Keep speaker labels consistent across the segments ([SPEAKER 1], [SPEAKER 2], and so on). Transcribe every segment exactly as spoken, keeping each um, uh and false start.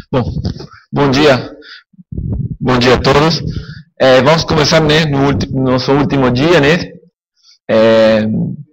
[SPEAKER 1] Bom, bom dia, bom dia a todos. É, vamos começar, né, no último, nosso último dia, né? É,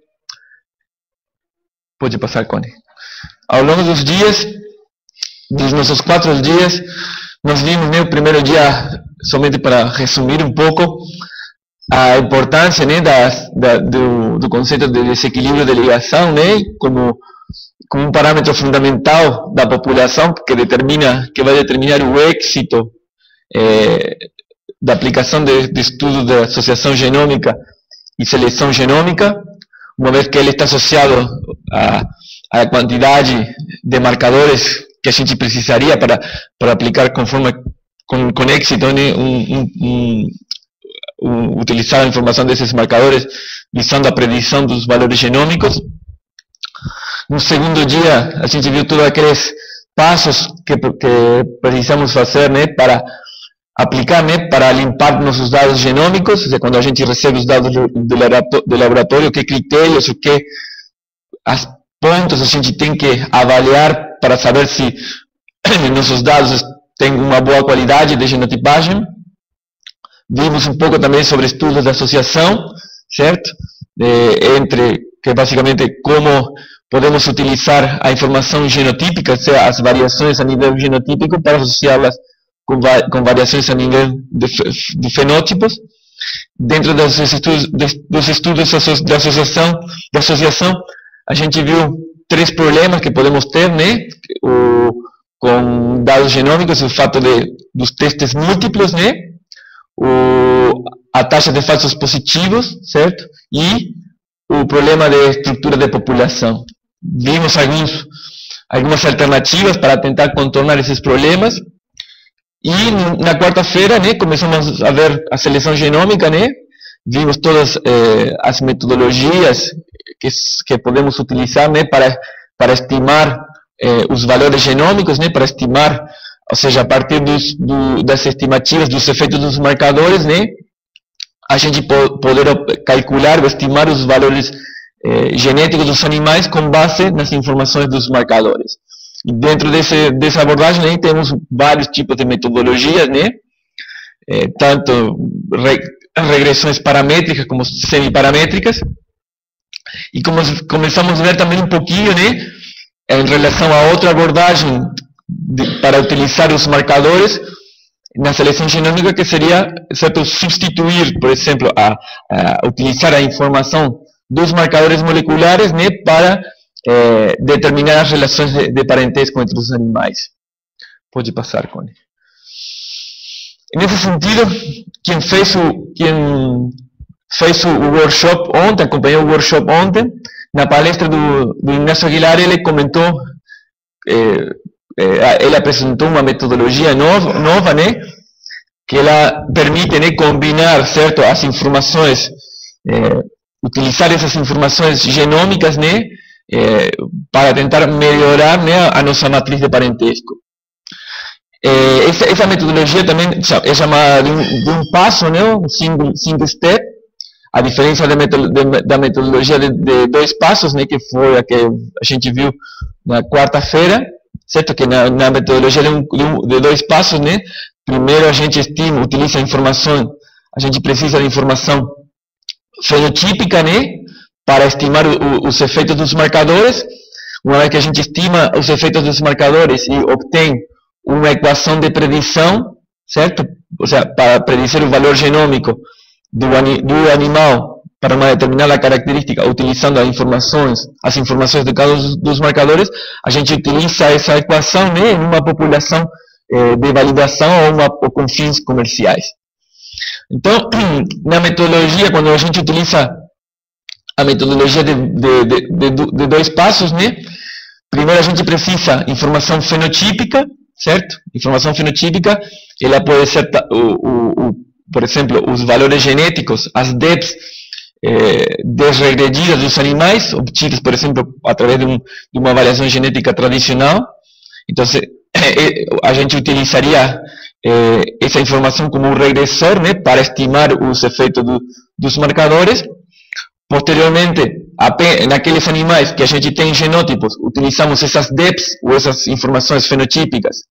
[SPEAKER 1] pode passar, Cone. Ao longo dos dias, dos nossos quatro dias, nós vimos, né, o primeiro dia, somente para resumir um pouco, a importância, né, da, da, do, do conceito de desequilíbrio de ligação, né, como como um parâmetro fundamental da população que determina, que vai determinar o êxito é, da aplicação de, de estudos de associação genômica e seleção genômica, uma vez que ele está associado à, à quantidade de marcadores que a gente precisaria para, para aplicar conforme, com, com êxito, né, um, um, um, um, utilizar a informação desses marcadores visando a predição dos valores genômicos. No segundo dia, a gente viu todos aqueles passos que, que precisamos fazer, né, para aplicar, né, para limpar nossos dados genômicos, ou seja, quando a gente recebe os dados do laboratório, que critérios, o que as pontos a gente tem que avaliar para saber se nossos dados têm uma boa qualidade de genotipagem. Vimos um pouco também sobre estudos de associação, certo? É, entre, que basicamente como podemos utilizar a informação genotípica, ou seja, as variações a nível genotípico, para associá-las com, va com variações a nível de, de fenótipos. Dentro dos estudos, de, dos estudos de associação, de associação, a gente viu três problemas que podemos ter, né? O, com dados genômicos, o fato de, dos testes múltiplos, né? O, a taxa de falsos positivos, certo? E o problema de estrutura de população. Vimos alguns, algumas alternativas para tentar contornar esses problemas. E na quarta-feira, né, começamos a ver a seleção genômica, né? Vimos todas eh, as metodologias que, que podemos utilizar, né, para, para estimar eh, os valores genômicos, né, para estimar, ou seja, a partir dos, do, das estimativas dos efeitos dos marcadores, né, a gente po poder calcular ou estimar os valores eh, genéticos dos animais com base nas informações dos marcadores. E dentro desse, dessa abordagem, né, temos vários tipos de metodologias, né, eh, tanto re regressões paramétricas como semiparamétricas, e como começamos a ver também um pouquinho, né, em relação a outra abordagem de, para utilizar os marcadores na seleção genômica, que seria, certo, substituir, por exemplo, a, a utilizar a informação dos marcadores moleculares, né, para eh, determinar as relações de, de parentesco entre os animais. Pode passar, Cone. Nesse sentido, quem fez o, quem fez o workshop ontem, acompanhou o workshop ontem, na palestra do, do Ignacio Aguilar, ele comentou, eh, eh, ele apresentou uma metodologia nova, nova, né, que ela permite, né, combinar, certo, as informações, eh, utilizar essas informações genômicas, né, eh, para tentar melhorar, né, a nossa matriz de parentesco. Eh, essa, essa metodologia também é chamada de um, de um passo, né, um single, single step, a diferença de meto, de, da metodologia de, de dois passos, né, que foi a que a gente viu na quarta-feira, certo, que na, na metodologia de, um, de, um, de dois passos, né, primeiro a gente estima, utiliza a informação, a gente precisa de informação fenotípica, né, para estimar o, o, os efeitos dos marcadores. Uma vez que a gente estima os efeitos dos marcadores e obtém uma equação de predição, certo? Ou seja, para predizer o valor genômico do, do animal para uma determinada característica, utilizando as informações, as informações de cada um dos marcadores, a gente utiliza essa equação, né, em uma população eh, de validação ou, uma, ou com fins comerciais. Então, na metodologia, quando a gente utiliza a metodologia de, de, de, de, de dois passos, né, primeiro a gente precisa informação fenotípica, certo? Informação fenotípica, ela pode ser, o, o, o, por exemplo, os valores genéticos, as D E Ps eh, desregredidas dos animais, obtidas, por exemplo, através de, um, de uma avaliação genética tradicional. Então, a gente utilizaria eh, essa informação como um regressor, né, para estimar os efeitos do, dos marcadores. Posteriormente, naqueles animais que a gente tem genótipos, utilizamos essas D E Ps, ou essas informações fenotípicas,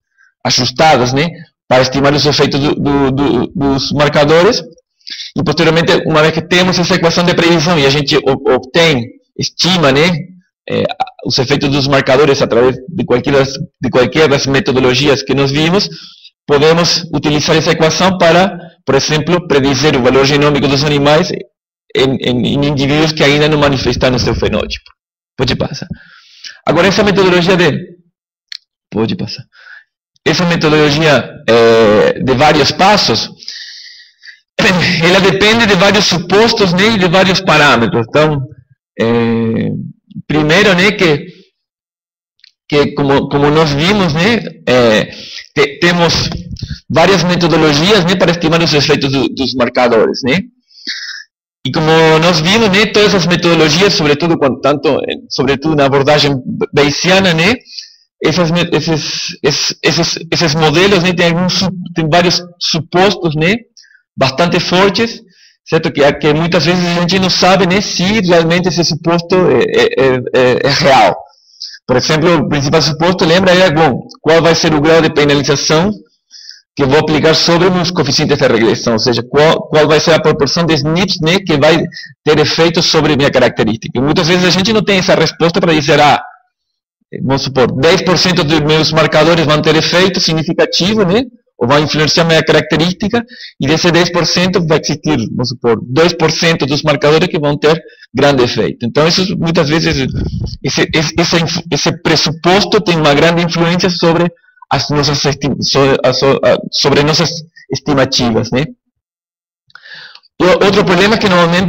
[SPEAKER 1] ajustadas, né, para estimar os efeitos do, do, do, dos marcadores. E posteriormente, uma vez que temos essa equação de previsão e a gente obtém, estima, né, eh, os efeitos dos marcadores através de qualquer, das, de qualquer das metodologias que nós vimos, podemos utilizar essa equação para, por exemplo, predizer o valor genômico dos animais em, em, em indivíduos que ainda não manifestaram o seu fenótipo. Pode passar. Agora, essa metodologia de... Pode passar. Essa metodologia é, de vários passos, ela depende de vários supostos, né, e de vários parâmetros. Então, é, primeiro, né, que, que como, como nós vimos, né, é, te, temos várias metodologias, né, para estimar os efeitos do, dos marcadores, né. E como nós vimos, né, todas as metodologias, sobretudo, tanto, sobretudo na abordagem bayesiana, né, Essas, esses, esses, esses modelos, né, tem, alguns, tem vários supostos, né, bastante fortes, certo? Que, que muitas vezes a gente não sabe, né, se realmente esse suposto é, é, é, é real. Por exemplo, o principal suposto, lembra, é bom, qual vai ser o grau de penalização que eu vou aplicar sobre os coeficientes de regressão, ou seja, qual, qual vai ser a proporção de S N Ps, né, que vai ter efeito sobre minha característica. E muitas vezes a gente não tem essa resposta para dizer, ah, vamos supor, dez por cento dos meus marcadores vão ter efeito significativo, né? Ou vão influenciar minha característica, e desse dez por cento vai existir, vamos supor, dois por cento dos marcadores que vão ter grande efeito. Então, isso, muitas vezes, esse, esse, esse pressuposto tem uma grande influência sobre as nossas, sobre, sobre nossas estimativas, né? E outro problema é que, normalmente,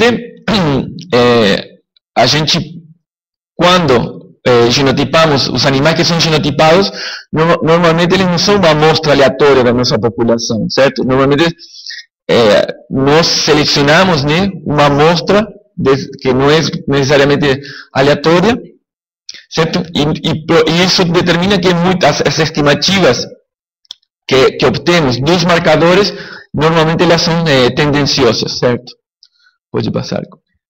[SPEAKER 1] é, a gente, quando Eh, genotipamos, os animais que são genotipados, no, normalmente eles não são uma amostra aleatória da nossa população, certo? Normalmente eh, nós selecionamos, né, uma amostra de, que não é necessariamente aleatória, certo? E, e, e isso determina que muitas as estimativas que, que obtemos dos marcadores, normalmente elas são eh, tendenciosas, certo? Pode passar.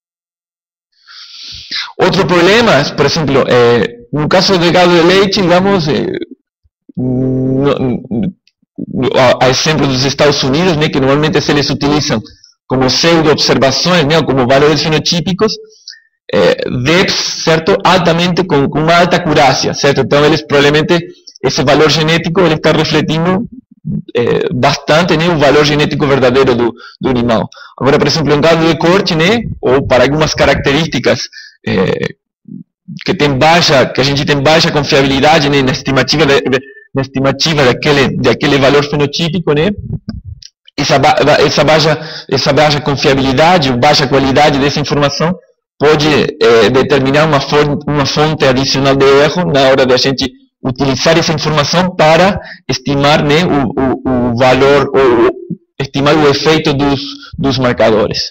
[SPEAKER 1] Outro problema, por exemplo, eh, no caso do gado de leite, digamos, eh, no, no, a exemplo dos Estados Unidos, né, que normalmente se eles utilizam como pseudo-observações, né, como valores fenotípicos, eh, D E Ps, certo, altamente, com, com uma alta acurácia, certo? Então, eles provavelmente, esse valor genético, ele está refletindo eh, bastante, né, o valor genético verdadeiro do, do animal. Agora, por exemplo, um gado de corte, né, ou para algumas características É, que tem baixa, que a gente tem baixa confiabilidade, né, na estimativa, de, de, na estimativa daquele, daquele valor fenotípico, né, essa, essa, baixa, essa baixa confiabilidade, baixa qualidade dessa informação pode é, determinar uma fonte, uma fonte adicional de erro na hora de a gente utilizar essa informação para estimar, né, o, o, o valor, ou estimar o efeito dos, dos marcadores.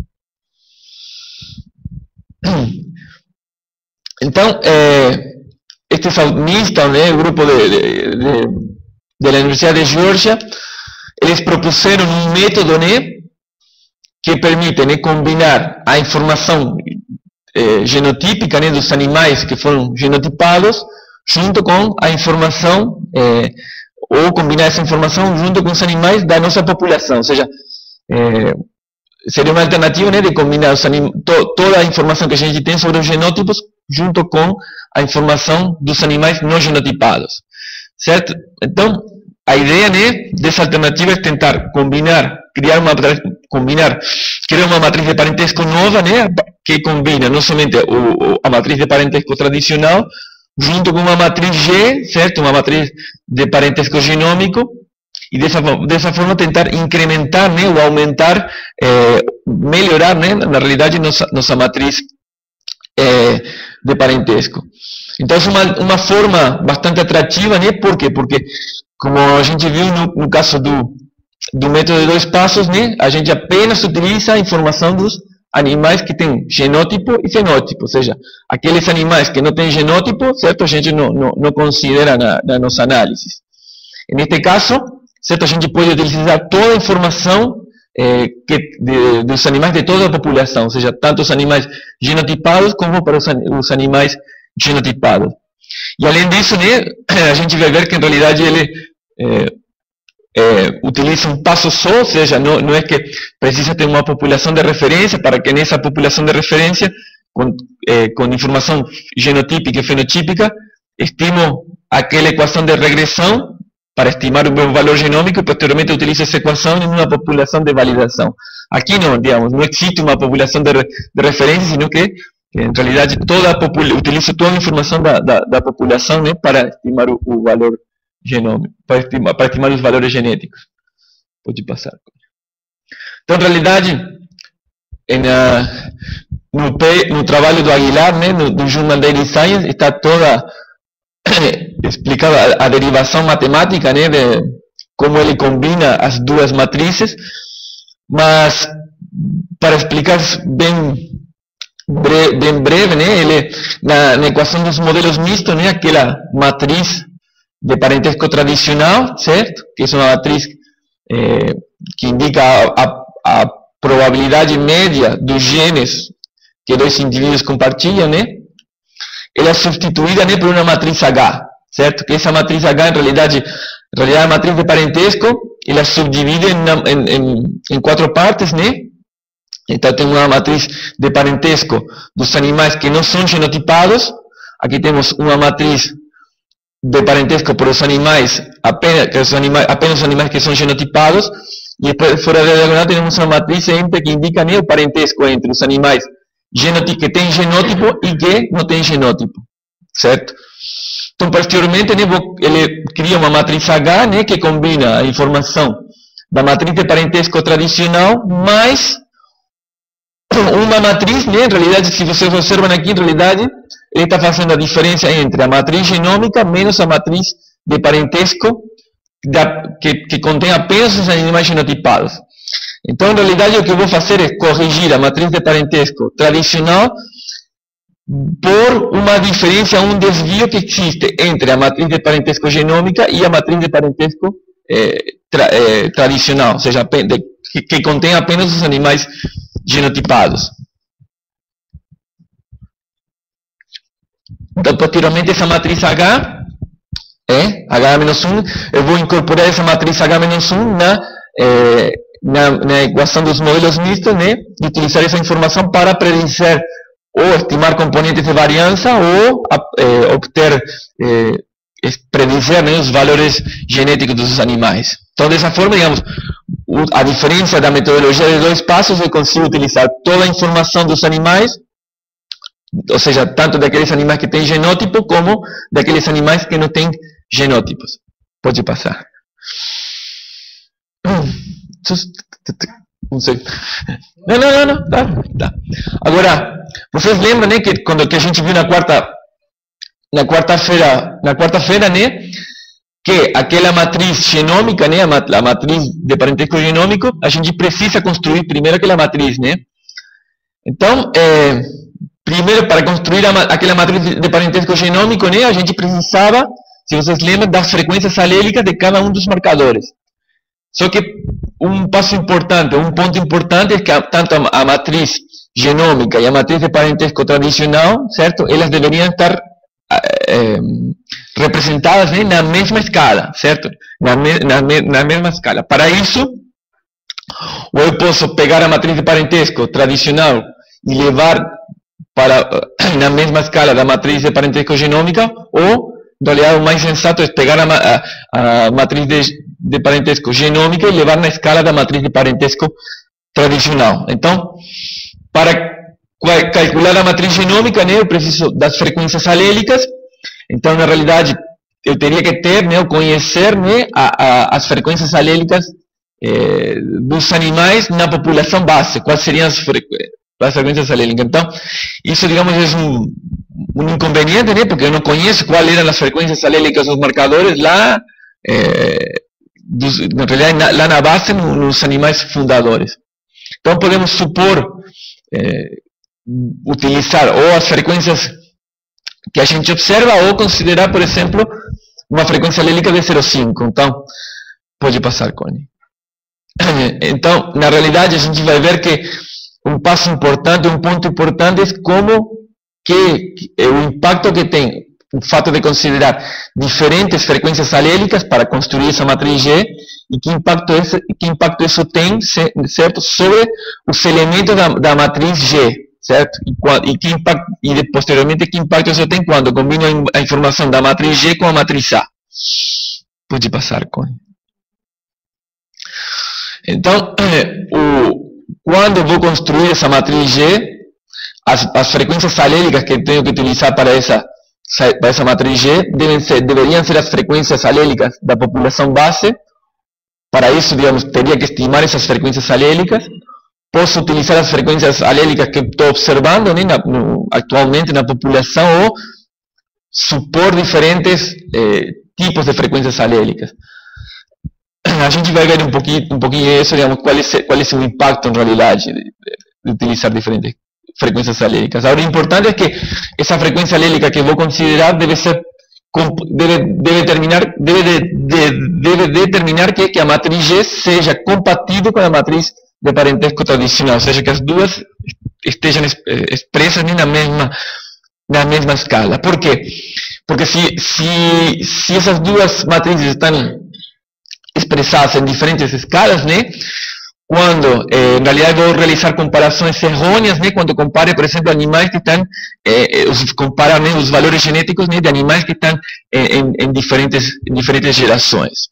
[SPEAKER 1] Então, eh, este Milton, né, o grupo de, de, de, de la Universidade de Georgia, eles propuseram um método, né, que permite, né, combinar a informação eh, genotípica, né, dos animais que foram genotipados junto com a informação, eh, ou combinar essa informação junto com os animais da nossa população, ou seja, eh, seria uma alternativa, né, de combinar os anim... to toda a informação que a gente tem sobre os genótipos junto com a informação dos animais não genotipados, certo? Então, a ideia, né, dessa alternativa é tentar combinar, criar uma combinar, criar uma matriz de parentesco nova, né, que combina não somente o, a matriz de parentesco tradicional junto com uma matriz G, certo? Uma matriz de parentesco genômico. E dessa, dessa forma tentar incrementar, né, ou aumentar, eh, melhorar, né, na realidade, nossa, nossa matriz eh, de parentesco. Então, é uma, uma forma bastante atrativa, né, por quê? Porque, como a gente viu no, no caso do, do método de dois passos, né, a gente apenas utiliza a informação dos animais que têm genótipo e fenótipo, ou seja, aqueles animais que não têm genótipo, certo, a gente não, não, não considera na, na nossa análise. Neste caso, certo, a gente pode utilizar toda a informação eh, que, de, dos animais de toda a população, ou seja, tanto os animais genotipados como para os, os animais genotipados. E além disso, né, a gente vai ver que em realidade ele, é, é, utiliza um passo só, ou seja, não, não é que precisa ter uma população de referência para que nessa população de referência, com, é, com informação genotípica e fenotípica, estimo aquela equação de regressão para estimar o meu valor genômico e posteriormente utilizo essa equação em uma população de validação. Aqui não, digamos, não existe uma população de, de referência, sino que, em realidade, toda a população, utilizo toda a informação da, da, da população, né, para estimar o, o valor genômico, para estimar, para estimar os valores genéticos. Pode passar. Então, em realidade, na, no, no trabalho do Aguilar, né, no, do Human Daily Science, está toda explicada a, a derivação matemática, né, de como ele combina as duas matrizes, mas para explicar bem breve, bem breve, né, ele, na, na equação dos modelos mistos, né, aquela matriz de parentesco tradicional, certo? Que é uma matriz eh, que indica a, a, a probabilidade média dos genes que dois indivíduos compartilham, né? Ela é substituída, né, por uma matriz H, certo? Que essa matriz H, em realidade, em realidade a matriz de parentesco, ela subdivide em, em, em, em quatro partes, né? Então tem uma matriz de parentesco dos animais que não são genotipados. Aqui temos uma matriz de parentesco por os animais, apenas, que os animais, apenas os animais que são genotipados, e depois, fora da diagonal, temos uma matriz entre que indica, né, o parentesco entre os animais que têm genótipo e que não têm genótipo, certo? Então, posteriormente, né, ele cria uma matriz H, né, que combina a informação da matriz de parentesco tradicional mais uma matriz, né, em realidade, se vocês observam aqui, em realidade, ele está fazendo a diferença entre a matriz genômica menos a matriz de parentesco da, que, que contém apenas os animais genotipados. Então, em realidade, o que eu vou fazer é corrigir a matriz de parentesco tradicional por uma diferença, um desvio que existe entre a matriz de parentesco genômica e a matriz de parentesco eh, tra, eh, tradicional, ou seja, de, que, que contém apenas os animais genotipados. Então, posteriormente, essa matriz H, é, H menos um, eu vou incorporar essa matriz H menos um na, é, na, na equação dos modelos mistos, né, e utilizar essa informação para predizer ou estimar componentes de variança ou é, obter, é, predizer, né, os valores genéticos dos animais. Então, dessa forma, digamos, a diferença da metodologia de dois passos, eu consigo utilizar toda a informação dos animais, ou seja, tanto daqueles animais que têm genótipo, como daqueles animais que não têm genótipos. Pode passar. Não sei. Não, não, não, não. Tá, tá. Agora, vocês lembram, né, que quando que a gente viu na quarta, na quarta-feira, na quarta-feira, né, que aquela matriz genômica, né, a matriz de parentesco genômico, a gente precisa construir primeiro aquela matriz, né? Então, é, primeiro, para construir a, aquela matriz de parentesco genômico, né, a gente precisava, se vocês lembram, das frequências alélicas de cada um dos marcadores. Só que um passo importante, um ponto importante é que tanto a, a matriz genômica e a matriz de parentesco tradicional, certo? Elas deveriam estar é, representadas, né, na mesma escala, certo? Na, me, na, na mesma escala. Para isso, ou eu posso pegar a matriz de parentesco tradicional e levar para, na mesma escala da matriz de parentesco genômica, ou, em realidade, o mais sensato é pegar a, a, a matriz de, de parentesco genômica e levar na escala da matriz de parentesco tradicional. Então, para calcular a matriz genômica, né, eu preciso das frequências alélicas. Então, na realidade, eu teria que ter, né, ou conhecer, né, a, a, as frequências alélicas eh, dos animais na população base. Quais seriam as frequências? As frequências alélicas. Então, isso, digamos, é um, um inconveniente, né? Porque eu não conheço quais eram as frequências alélicas dos marcadores lá, é, dos, na realidade, lá na base, nos animais fundadores. Então, podemos supor, é, utilizar ou as frequências que a gente observa, ou considerar, por exemplo, uma frequência alélica de zero vírgula cinco. Então, pode passar, Connie. Então, na realidade, a gente vai ver que um passo importante, um ponto importante é como que, que o impacto que tem o fato de considerar diferentes frequências alélicas para construir essa matriz G e que impacto, esse, que impacto isso tem, certo, sobre os elementos da, da matriz G, certo? E, e, que impacto, e posteriormente que impacto isso tem quando combina a informação da matriz G com a matriz A. Pode passar, Cone. Então, o, quando eu vou construir essa matriz G, as, as frequências alélicas que tenho que utilizar para essa, para essa matriz G devem ser, deveriam ser as frequências alélicas da população base. Para isso, digamos, teria que estimar essas frequências alélicas. Posso utilizar as frequências alélicas que estou observando, né, na, no, atualmente na população, ou supor diferentes eh, tipos de frequências alélicas. A gente vai ver um pouquinho, um pouquinho isso, digamos, qual é, qual é o impacto, em realidade, de, de utilizar diferentes frequências alélicas. Agora, o importante é que essa frequência alélica que vou considerar deve ser deve, deve, determinar, deve, de, deve determinar que, que a matriz G seja compatível com a matriz de parentesco tradicional, ou seja, que as duas estejam expressas na mesma, na mesma escala. Por quê? Porque se, se, se essas duas matrizes estão expressadas em diferentes escalas, né? Quando, eh, em realidade, vou realizar comparações errôneas, né? Quando compare, por exemplo, animais que estão, eh, os, compara, né, os valores genéticos, né, de animais que estão eh, em, em, diferentes, em diferentes gerações.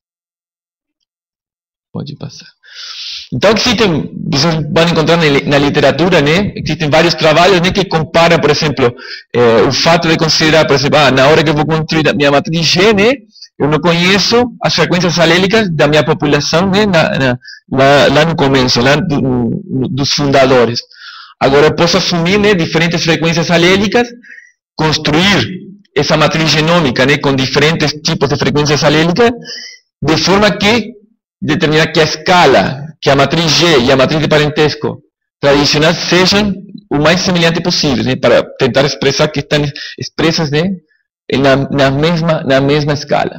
[SPEAKER 1] Pode passar. Então, existem, vocês vão encontrar na, na literatura, né? Existem vários trabalhos, né, que comparam, por exemplo, eh, o fato de considerar, por exemplo, ah, na hora que eu vou construir a minha matriz G, né? Eu não conheço as frequências alélicas da minha população, né, na, na, lá, lá no começo, lá do, no, dos fundadores. Agora eu posso assumir, né, diferentes frequências alélicas, construir essa matriz genômica, né, com diferentes tipos de frequências alélicas, de forma que determinar que a escala, que a matriz G e a matriz de parentesco tradicional sejam o mais semelhante possível, né, para tentar expressar que estão expressas, né, Na, na, mesma, na mesma escala.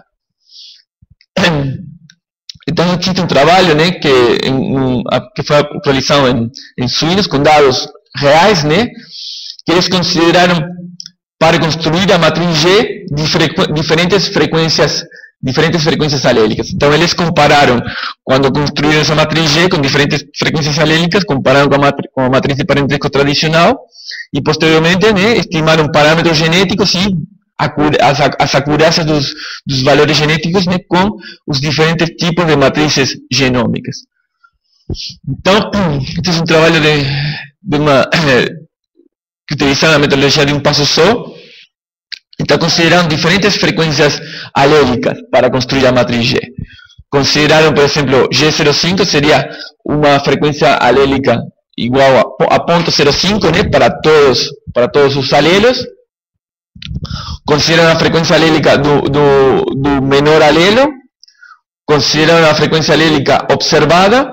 [SPEAKER 1] Então, existe um trabalho, né, que, em, que foi realizado em, em suínos com dados reais, né, que eles consideraram para construir a matriz G de frequ, diferentes frequências diferentes frequências alélicas. Então, eles compararam, quando construíram essa matriz G com diferentes frequências alélicas, compararam com a, matri, com a matriz de parentesco tradicional e, posteriormente, né, estimaram parâmetros genéticos e As, as acurácias dos, dos valores genéticos, né, com os diferentes tipos de matrizes genômicas. Então, este é um trabalho de, de uma, que utiliza a metodologia de um passo só. Está considerando diferentes frequências alélicas para construir a matriz G. Consideraram, por exemplo, G zero vírgula cinco seria uma frequência alélica igual a, a zero vírgula zero cinco, né, para todos, para todos os alelos. Consideram a frequência alélica do, do, do menor alelo, consideram a frequência alélica observada,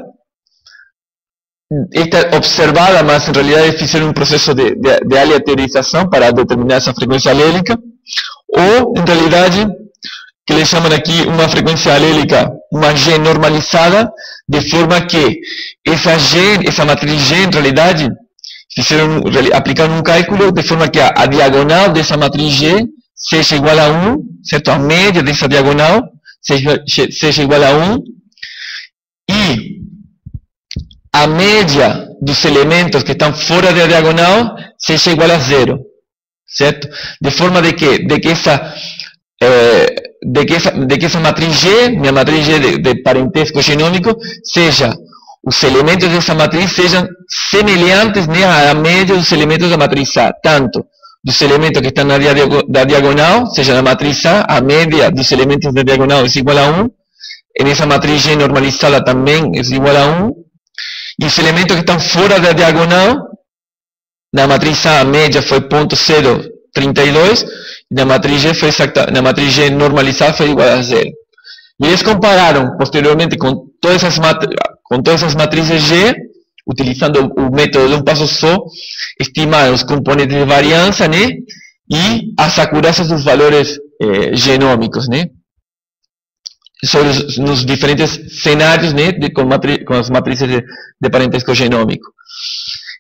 [SPEAKER 1] esta observada, mas em realidade fizeram um processo de, de, de aleatorização para determinar essa frequência alélica, ou, em realidade, que eles chamam aqui uma frequência alélica, uma G normalizada, de forma que essa G, essa matriz G, em realidade, fizeram, aplicaram um cálculo de forma que a, a diagonal dessa matriz G seja igual a um, certo? A média dessa diagonal seja, seja igual a um, e a média dos elementos que estão fora da diagonal seja igual a zero, certo? De forma de que, de que, essa, eh, de que, essa, de que essa matriz G, minha matriz G de, de parentesco genômico, seja, os elementos dessa matriz sejam semelhantes, né, à média dos elementos da matriz A, tanto dos elementos que estão na da diagonal, seja na matriz A, a média dos elementos da diagonal é igual a um, e nessa matriz G normalizada também é igual a um, e os elementos que estão fora da diagonal, na matriz A a média foi zero vírgula zero trinta e dois, e na matriz G, foi exacta, na matriz G normalizada foi igual a zero. E eles compararam posteriormente com todas as, com todas as matrizes G, utilizando o método de um passo só, estimaram os componentes de variância, né, e as acurácias dos valores eh, genômicos, né, sobre os, nos diferentes cenários, né, de, com, matri, com as matrizes de, de parentesco genômico.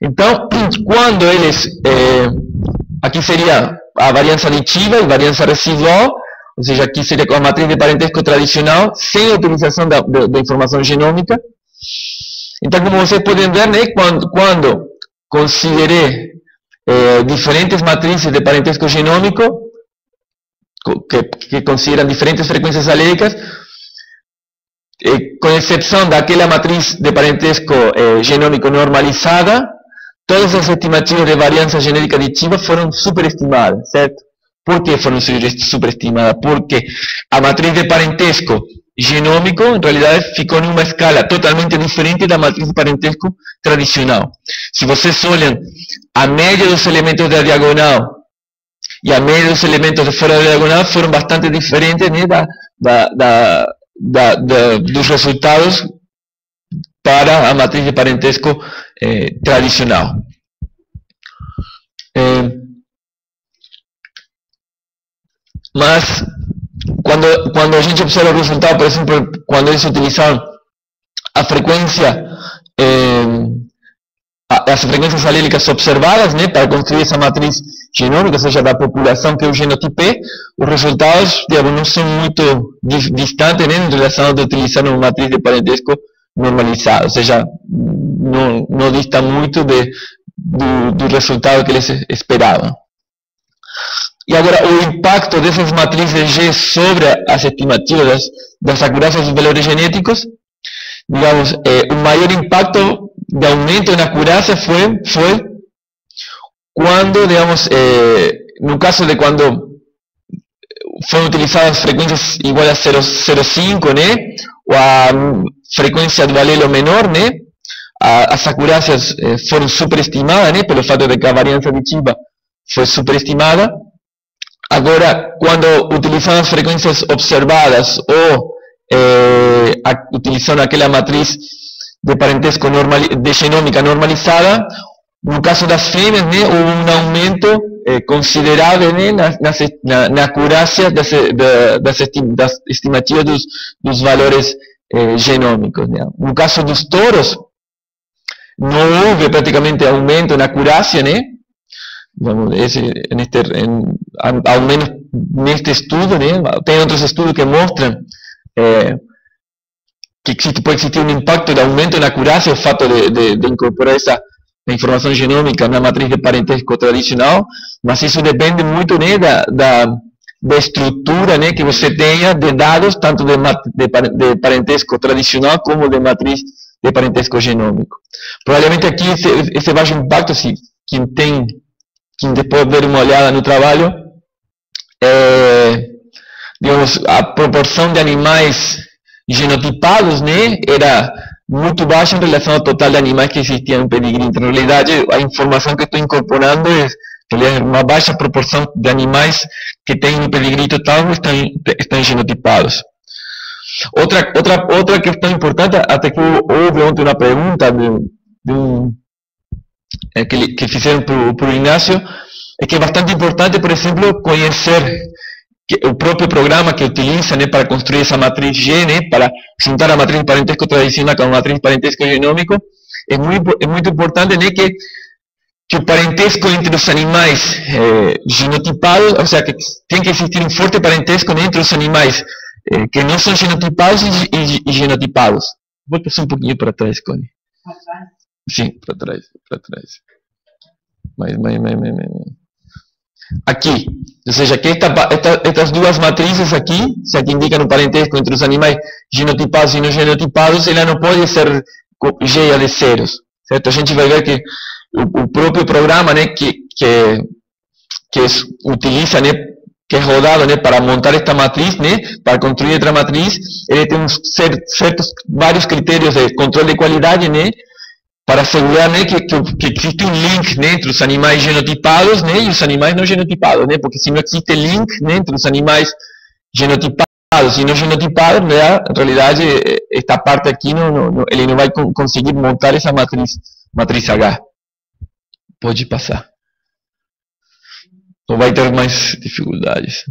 [SPEAKER 1] Então, quando eles, é, aqui seria a variância aditiva e variância residual, ou seja, aqui seria com a matriz de parentesco tradicional, sem a utilização da, da, da informação genômica. Então, como vocês podem ver, né, quando, quando considerei eh, diferentes matrizes de parentesco genômico, que, que consideram diferentes frequências aléricas, eh, com exceção daquela matriz de parentesco eh, genômico normalizada, todas as estimativas de variância genética aditiva foram superestimadas, certo? Por que foram superestimadas? Porque a matriz de parentesco genômico, em realidade, ficou numa escala totalmente diferente da matriz de parentesco tradicional. Se vocês olham a média dos elementos da diagonal e a média dos elementos de fora da diagonal, foram bastante diferentes, né, da, da, da, da, da, dos resultados para a matriz de parentesco eh, tradicional. Eh, mas, quando, quando a gente observa o resultado, por exemplo, quando eles utilizaram a frequência, eh, as frequências alílicas observadas, né, para construir essa matriz genômica, ou seja, da população que eu genotipei, os resultados, digamos, não são muito distantes, né, em relação a utilizar uma matriz de parentesco normalizada, ou seja, não, não dista muito de, do, do resultado que eles esperavam. E agora, o impacto dessas matrizes G sobre as estimativas das, das acurácias dos valores genéticos, digamos, eh, o maior impacto de aumento na acurácia foi, foi quando, digamos, eh, no caso de quando foram utilizadas frequências iguais a zero vírgula cinco, né, ou a frequência do alelo menor, né, as acurácias eh, foram superestimadas, né, pelo fato de que a variância aditiva foi superestimada. Agora, quando utilizam as frequências observadas ou eh, a, utilizando aquela matriz de parentesco normal, de genômica normalizada, no caso das fêmeas, né, houve um aumento eh, considerável, né, na, na, na acurácia das, das, estim, das estimativas dos, dos valores eh, genômicos. Né. No caso dos touros, não houve praticamente aumento na acurácia, né? Vamos, esse, neste, en, ao menos neste estudo, né? Tem outros estudos que mostram eh, que existe, pode existir um impacto de aumento na acurácia, o fato de, de, de incorporar essa informação genômica na matriz de parentesco tradicional, mas isso depende muito, né, da, da, da estrutura, né, que você tenha de dados, tanto de, de, de parentesco tradicional como de matriz de parentesco genômico. Provavelmente aqui esse, esse baixo impacto, se quem tem, quem depois der uma olhada no trabalho, é, digamos, a proporção de animais genotipados, né, era muito baixa em relação ao total de animais que existiam no pedigree. Então, na realidade, a informação que estou incorporando é uma baixa proporção de animais que tem no pedigree total estão, estão genotipados. Outra, outra, outra questão importante, até que houve ontem uma pergunta de, de um, é, que, que fizeram para o Ignacio, é que é bastante importante, por exemplo, conhecer que, o próprio programa que utiliza, né, para construir essa matriz G, né, para juntar a matriz de parentesco tradicional com a matriz de parentesco genômico. É muito, é muito importante, né, que, que o parentesco entre os animais eh, genotipados, ou seja, que tem que existir um forte parentesco, né, entre os animais eh, que não são genotipados e, e, e genotipados. Vou passar um pouquinho para trás, Connie. Para trás? Sim, para trás, para trás. Mais, mais, mais, mais, mais. Aqui, ou seja, que esta, esta, estas duas matrizes aqui, se aqui indicam o parentesco entre os animais genotipados e não genotipados, ela não pode ser cheia de zeros, certo? A gente vai ver que o, o próprio programa, né, que, que, que utiliza, né, que é rodado, né, para montar esta matriz, né, para construir outra matriz, ele tem uns certos, vários critérios de controle de qualidade, né, para assegurar, né, que, que, que existe um link, né, entre os animais genotipados, né, e os animais não genotipados, né, porque se não existe link, né, entre os animais genotipados e não genotipados, né, em realidade, esta parte aqui, não, não, ele não vai conseguir montar essa matriz, matriz H. Pode passar. Não vai ter mais dificuldades.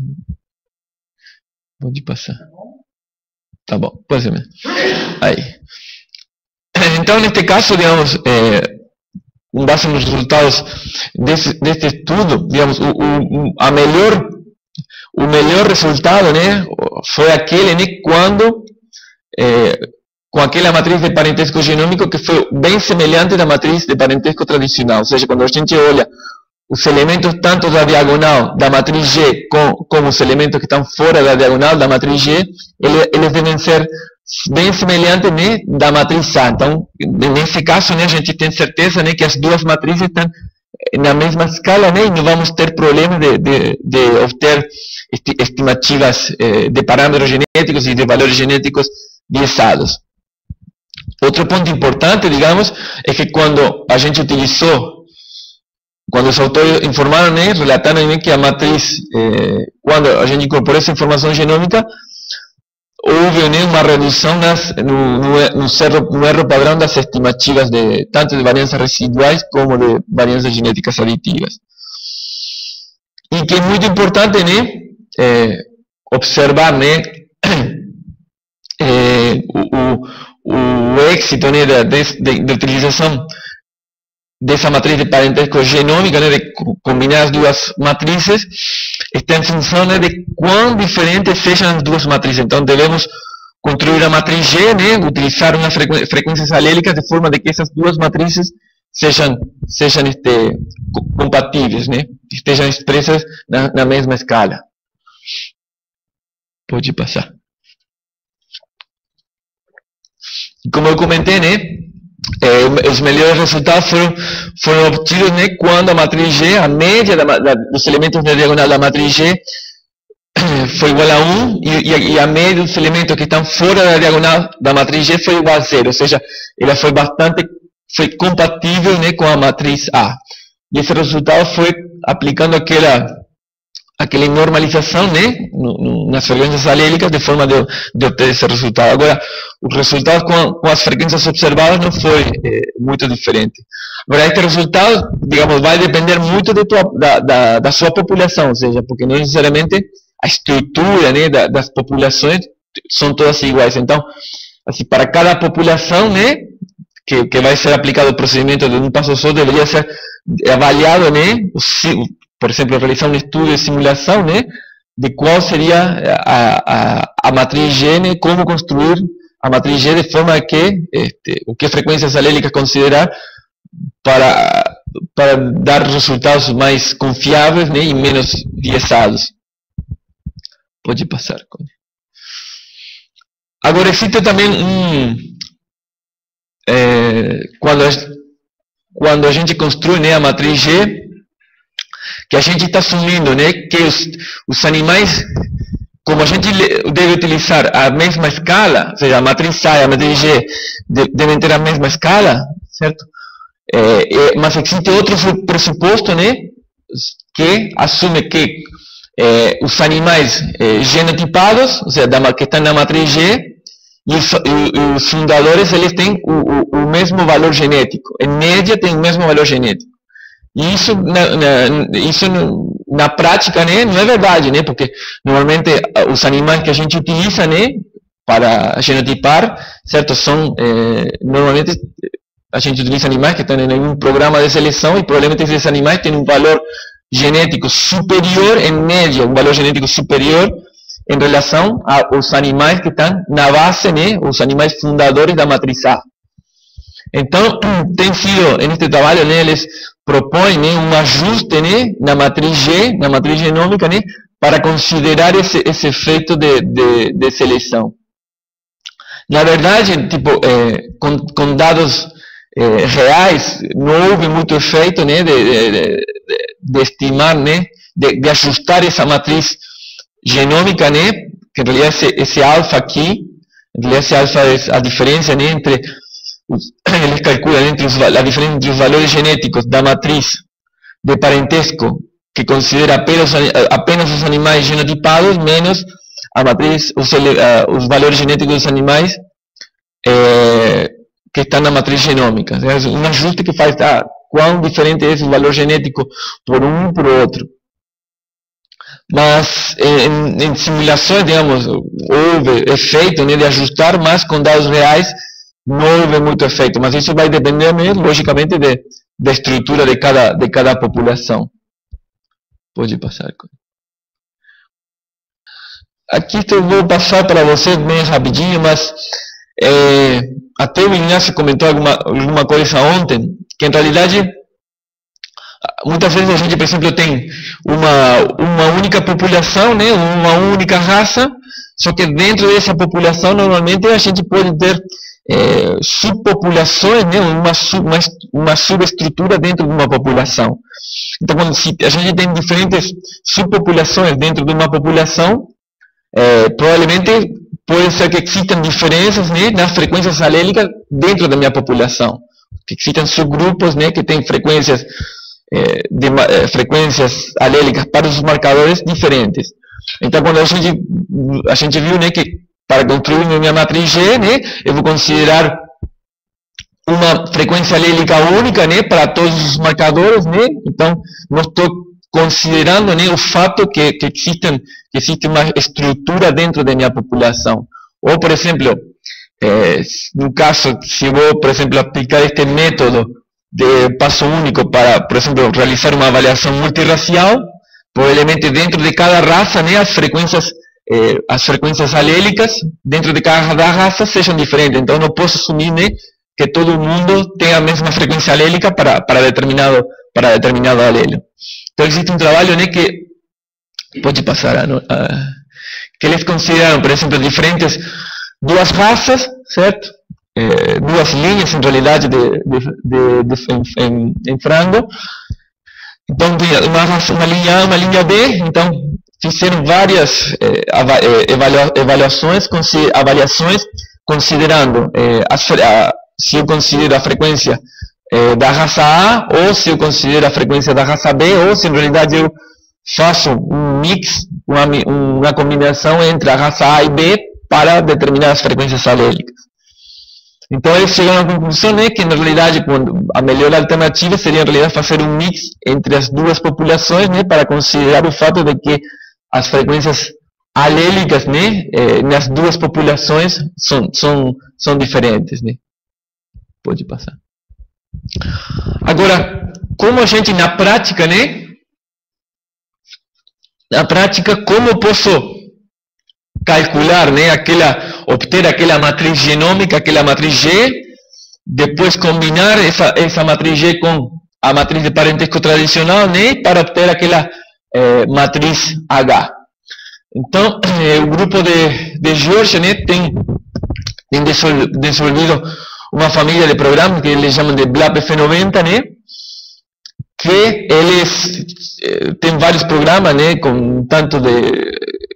[SPEAKER 1] Pode passar. Tá bom, pode ser mesmo. Aí. Então, neste caso, digamos, eh, com base nos resultados desse, desse estudo, digamos, o, o, a melhor, o melhor resultado, né, foi aquele, né, quando, é, com aquela matriz de parentesco genômico que foi bem semelhante à matriz de parentesco tradicional, ou seja, quando a gente olha os elementos tanto da diagonal da matriz G com, como os elementos que estão fora da diagonal da matriz G, eles, eles devem ser bem semelhantes, né, da matriz A. Então, nesse caso, né, a gente tem certeza, né, que as duas matrizes estão na mesma escala, né, e não vamos ter problema de, de, de obter estimativas eh, de parâmetros genéticos e de valores genéticos biesados. Outro ponto importante, digamos, é que quando a gente utilizou, quando os autores informaram, né, relataram, né, que a matriz, eh, quando a gente incorporou essa informação genômica, houve, né, uma redução nas, no, no, no, erro, no erro padrão das estimativas de, tanto de variâncias residuais como de variâncias genéticas aditivas. E que é muito importante, né, é, observar, né, é, o, o, o êxito, né, da de, de, de utilização dessa matriz de parentesco genômica, né, de combinar as duas matrizes, está em função, né, de quão diferentes sejam as duas matrizes. Então, devemos construir a matriz G, né, utilizar umas frequ frequências alélicas de forma de que essas duas matrizes sejam, sejam este, compatíveis, né, estejam expressas na, na mesma escala. Pode passar. Como eu comentei, né, Eh, os melhores resultados foram, foram obtidos, né, quando a matriz G, a média da, da, dos elementos da diagonal da matriz G foi igual a um e, e a média dos elementos que estão fora da diagonal da matriz G foi igual a zero, ou seja, ela foi bastante foi compatível, né, com a matriz A. E esse resultado foi aplicando aquela aquela normalização, né, no, no, nas frequências alélicas, de forma de, de obter esse resultado. Agora, o resultado com, com as frequências observadas não foi eh, muito diferente. Agora, este resultado, digamos, vai depender muito de tua, da, da, da sua população, ou seja, porque não necessariamente a estrutura, né, da, das populações são todas iguais. Então, assim, para cada população, né, que, que vai ser aplicado o procedimento de um passo só, deveria ser avaliado, né, o, por exemplo, realizar um estudo de simulação, né, de qual seria a, a, a matriz G, né, como construir a matriz G de forma que, este, o que frequências alélicas considerar para, para dar resultados mais confiáveis, né, e menos viesados. Pode passar. Agora, existe também um... É, quando, a, quando a gente constrói, né, a matriz G, que a gente está assumindo, né, que os, os animais, como a gente deve utilizar a mesma escala, ou seja, a matriz A e a matriz G de, devem ter a mesma escala, certo? É, é, mas existe outro pressuposto, né, que assume que é, os animais é, genotipados, ou seja, da, que estão na matriz G, e os, e os fundadores, eles têm o, o, o mesmo valor genético, em média tem o mesmo valor genético. E isso, na, na, isso na prática, né, não é verdade, né, porque normalmente os animais que a gente utiliza, né, para genotipar, certo, são, eh, normalmente a gente utiliza animais que estão em um programa de seleção e provavelmente esses animais têm um valor genético superior, em média, um valor genético superior em relação aos animais que estão na base, né, os animais fundadores da matriz A. Então, tem sido, neste trabalho, né, eles propõem, né, um ajuste, né, na matriz G, na matriz genômica, né, para considerar esse, esse efeito de, de, de seleção. Na verdade, tipo, é, com, com dados é, reais, não houve muito efeito, né, de, de, de, de estimar, né, de, de ajustar essa matriz genômica, né, que em realidade esse, esse alfa aqui, em realidade esse alfa é a diferença, né, entre eles calculam entre os, a diferença entre os valores genéticos da matriz de parentesco, que considera apenas, apenas os animais genotipados, menos a matriz, os, os valores genéticos dos animais eh, que estão na matriz genômica. É um ajuste que faz ah, quão diferente é esse valor genético por um e por outro. Mas em, em simulações, digamos, houve efeito, né, de ajustar, mas com dados reais não houve muito efeito, mas isso vai depender, logicamente, de, da estrutura de cada, de cada população. Pode passar. Aqui eu vou passar para vocês bem rapidinho, mas é, até o Ignacio comentou alguma, alguma coisa ontem, que em realidade, muitas vezes a gente, por exemplo, tem uma, uma única população, né, uma única raça, só que dentro dessa população, normalmente, a gente pode ter é, subpopulações, né, uma, sub, uma, uma subestrutura dentro de uma população. Então, quando se, a gente tem diferentes subpopulações dentro de uma população, é, provavelmente pode ser que existam diferenças, né, nas frequências alélicas dentro da minha população. Que existam subgrupos, né, que têm frequências, é, de, é, frequências alélicas para os marcadores diferentes. Então, quando a gente, a gente viu, né, que para construir minha matriz G, né, eu vou considerar uma frequência alélica única, né, para todos os marcadores, né. Então, não estou considerando, né, o fato que, que, existem, que existe uma estrutura dentro da minha população. Ou, por exemplo, eh, no caso, se eu vou, por exemplo, aplicar este método de passo único para, por exemplo, realizar uma avaliação multirracial, provavelmente dentro de cada raça, né, as frequências, eh, as frequências alélicas dentro de cada raça sejam diferentes. Então, não posso assumir, né, que todo mundo tem a mesma frequência alélica para, para, determinado, para determinado alelo. Então, existe um trabalho, né, que pode passar, uh, que eles consideram, por exemplo, diferentes duas raças, certo? Eh, duas linhas, em realidade, de, de, de, de, em, em frango. Então, uma, raça, uma linha A, uma linha B. Então, fizeram várias eh, avaliações, avaliações, avaliações considerando eh, as, a, se eu considero a frequência eh, da raça A, ou se eu considero a frequência da raça B, ou se em realidade eu faço um mix, uma, uma combinação entre a raça A e B para determinar as frequências alélicas. Então eles chegaram à conclusão, né, que na realidade quando a melhor alternativa seria em realidade fazer um mix entre as duas populações, né, para considerar o fato de que as frequências alélicas, né, eh, nas duas populações são, são, são diferentes, né. Pode passar. Agora, como a gente na prática, né, na prática, como posso calcular, né, aquela, obter aquela matriz genômica, aquela matriz G, depois combinar essa, essa matriz G com a matriz de parentesco tradicional, né, para obter aquela eh, matriz H. Então, eh, o grupo de, de Georgia, né, tem, tem desenvolvido uma família de programas que eles chamam de B L A P F noventa, né, que eles eh, têm vários programas, né, com tanto de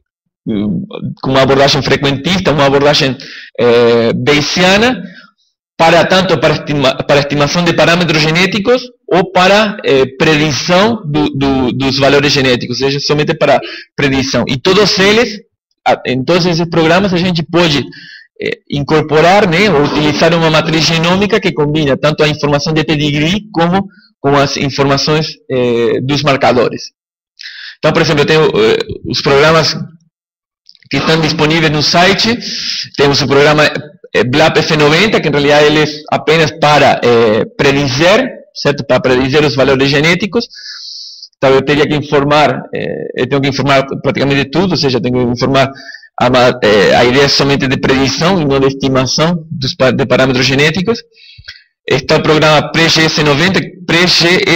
[SPEAKER 1] com uma abordagem frequentista, uma abordagem eh, bayesiana, para tanto para, estima, para estimação de parâmetros genéticos ou para eh, predição do, do, dos valores genéticos, ou seja, somente para predição. E todos eles, em todos esses programas, a gente pode eh, incorporar, né, ou utilizar uma matriz genômica que combina tanto a informação de pedigree como com as informações eh, dos marcadores. Então, por exemplo, eu tenho eh, os programas que estão disponíveis no site. Temos o programa B L A P F noventa, que em realidade ele é apenas para eh, predizer, certo? Para predizer os valores genéticos. Então eu teria que informar, eh, eu tenho que informar praticamente tudo, ou seja, tenho que informar a, eh, a ideia somente de predição e não de estimação dos, de parâmetros genéticos. Está o programa Pre-G S noventa, Pre-G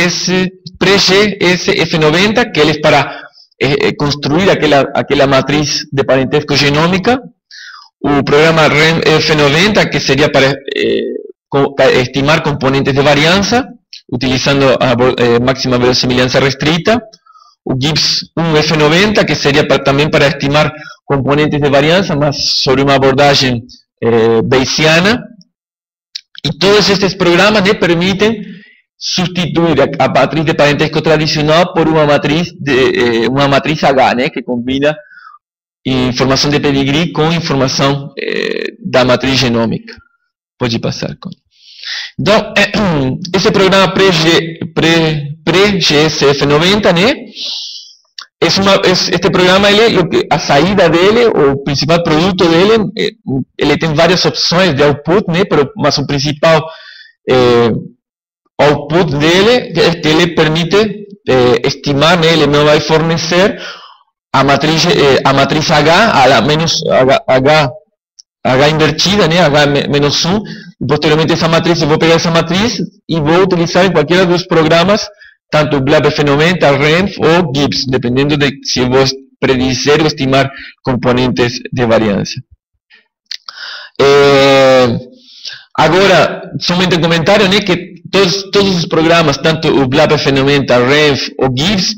[SPEAKER 1] S F noventa, que ele é para eh, construir aquela, aquela matriz de parentesco genômica. O programa R E M F noventa, que seria para eh, co estimar componentes de variança, utilizando a eh, máxima verossimilhança restrita. O Gibbs um F noventa, que seria para, também para estimar componentes de variança, mas sobre uma abordagem eh, bayesiana. E todos estes programas, né, permitem substituir a, a matriz de parentesco tradicional por uma matriz, de, eh, uma matriz H, né, que combina informação de pedigree com informação eh, da matriz genômica. Pode passar. Com. Então, eh, esse programa Pre-G S F noventa, né, é uma, é, este programa, ele, a saída dele, o principal produto dele, ele tem várias opções de output, né, mas o principal, eh, output dele, que, que ele permite eh, estimar, né? Ele não vai fornecer a matriz, eh, a matriz H, a la menos H, H, H invertida, né? H menos um, e posteriormente essa matriz, eu vou pegar essa matriz e vou utilizar em qualquer dos programas, tanto o B L A P F noventa, RENF ou Gibbs, dependendo de se eu vou predizer ou estimar componentes de variância. Eh, agora, somente um comentário, né, que todos, todos os programas, tanto o B L A P F noventa, RENF ou Gibbs,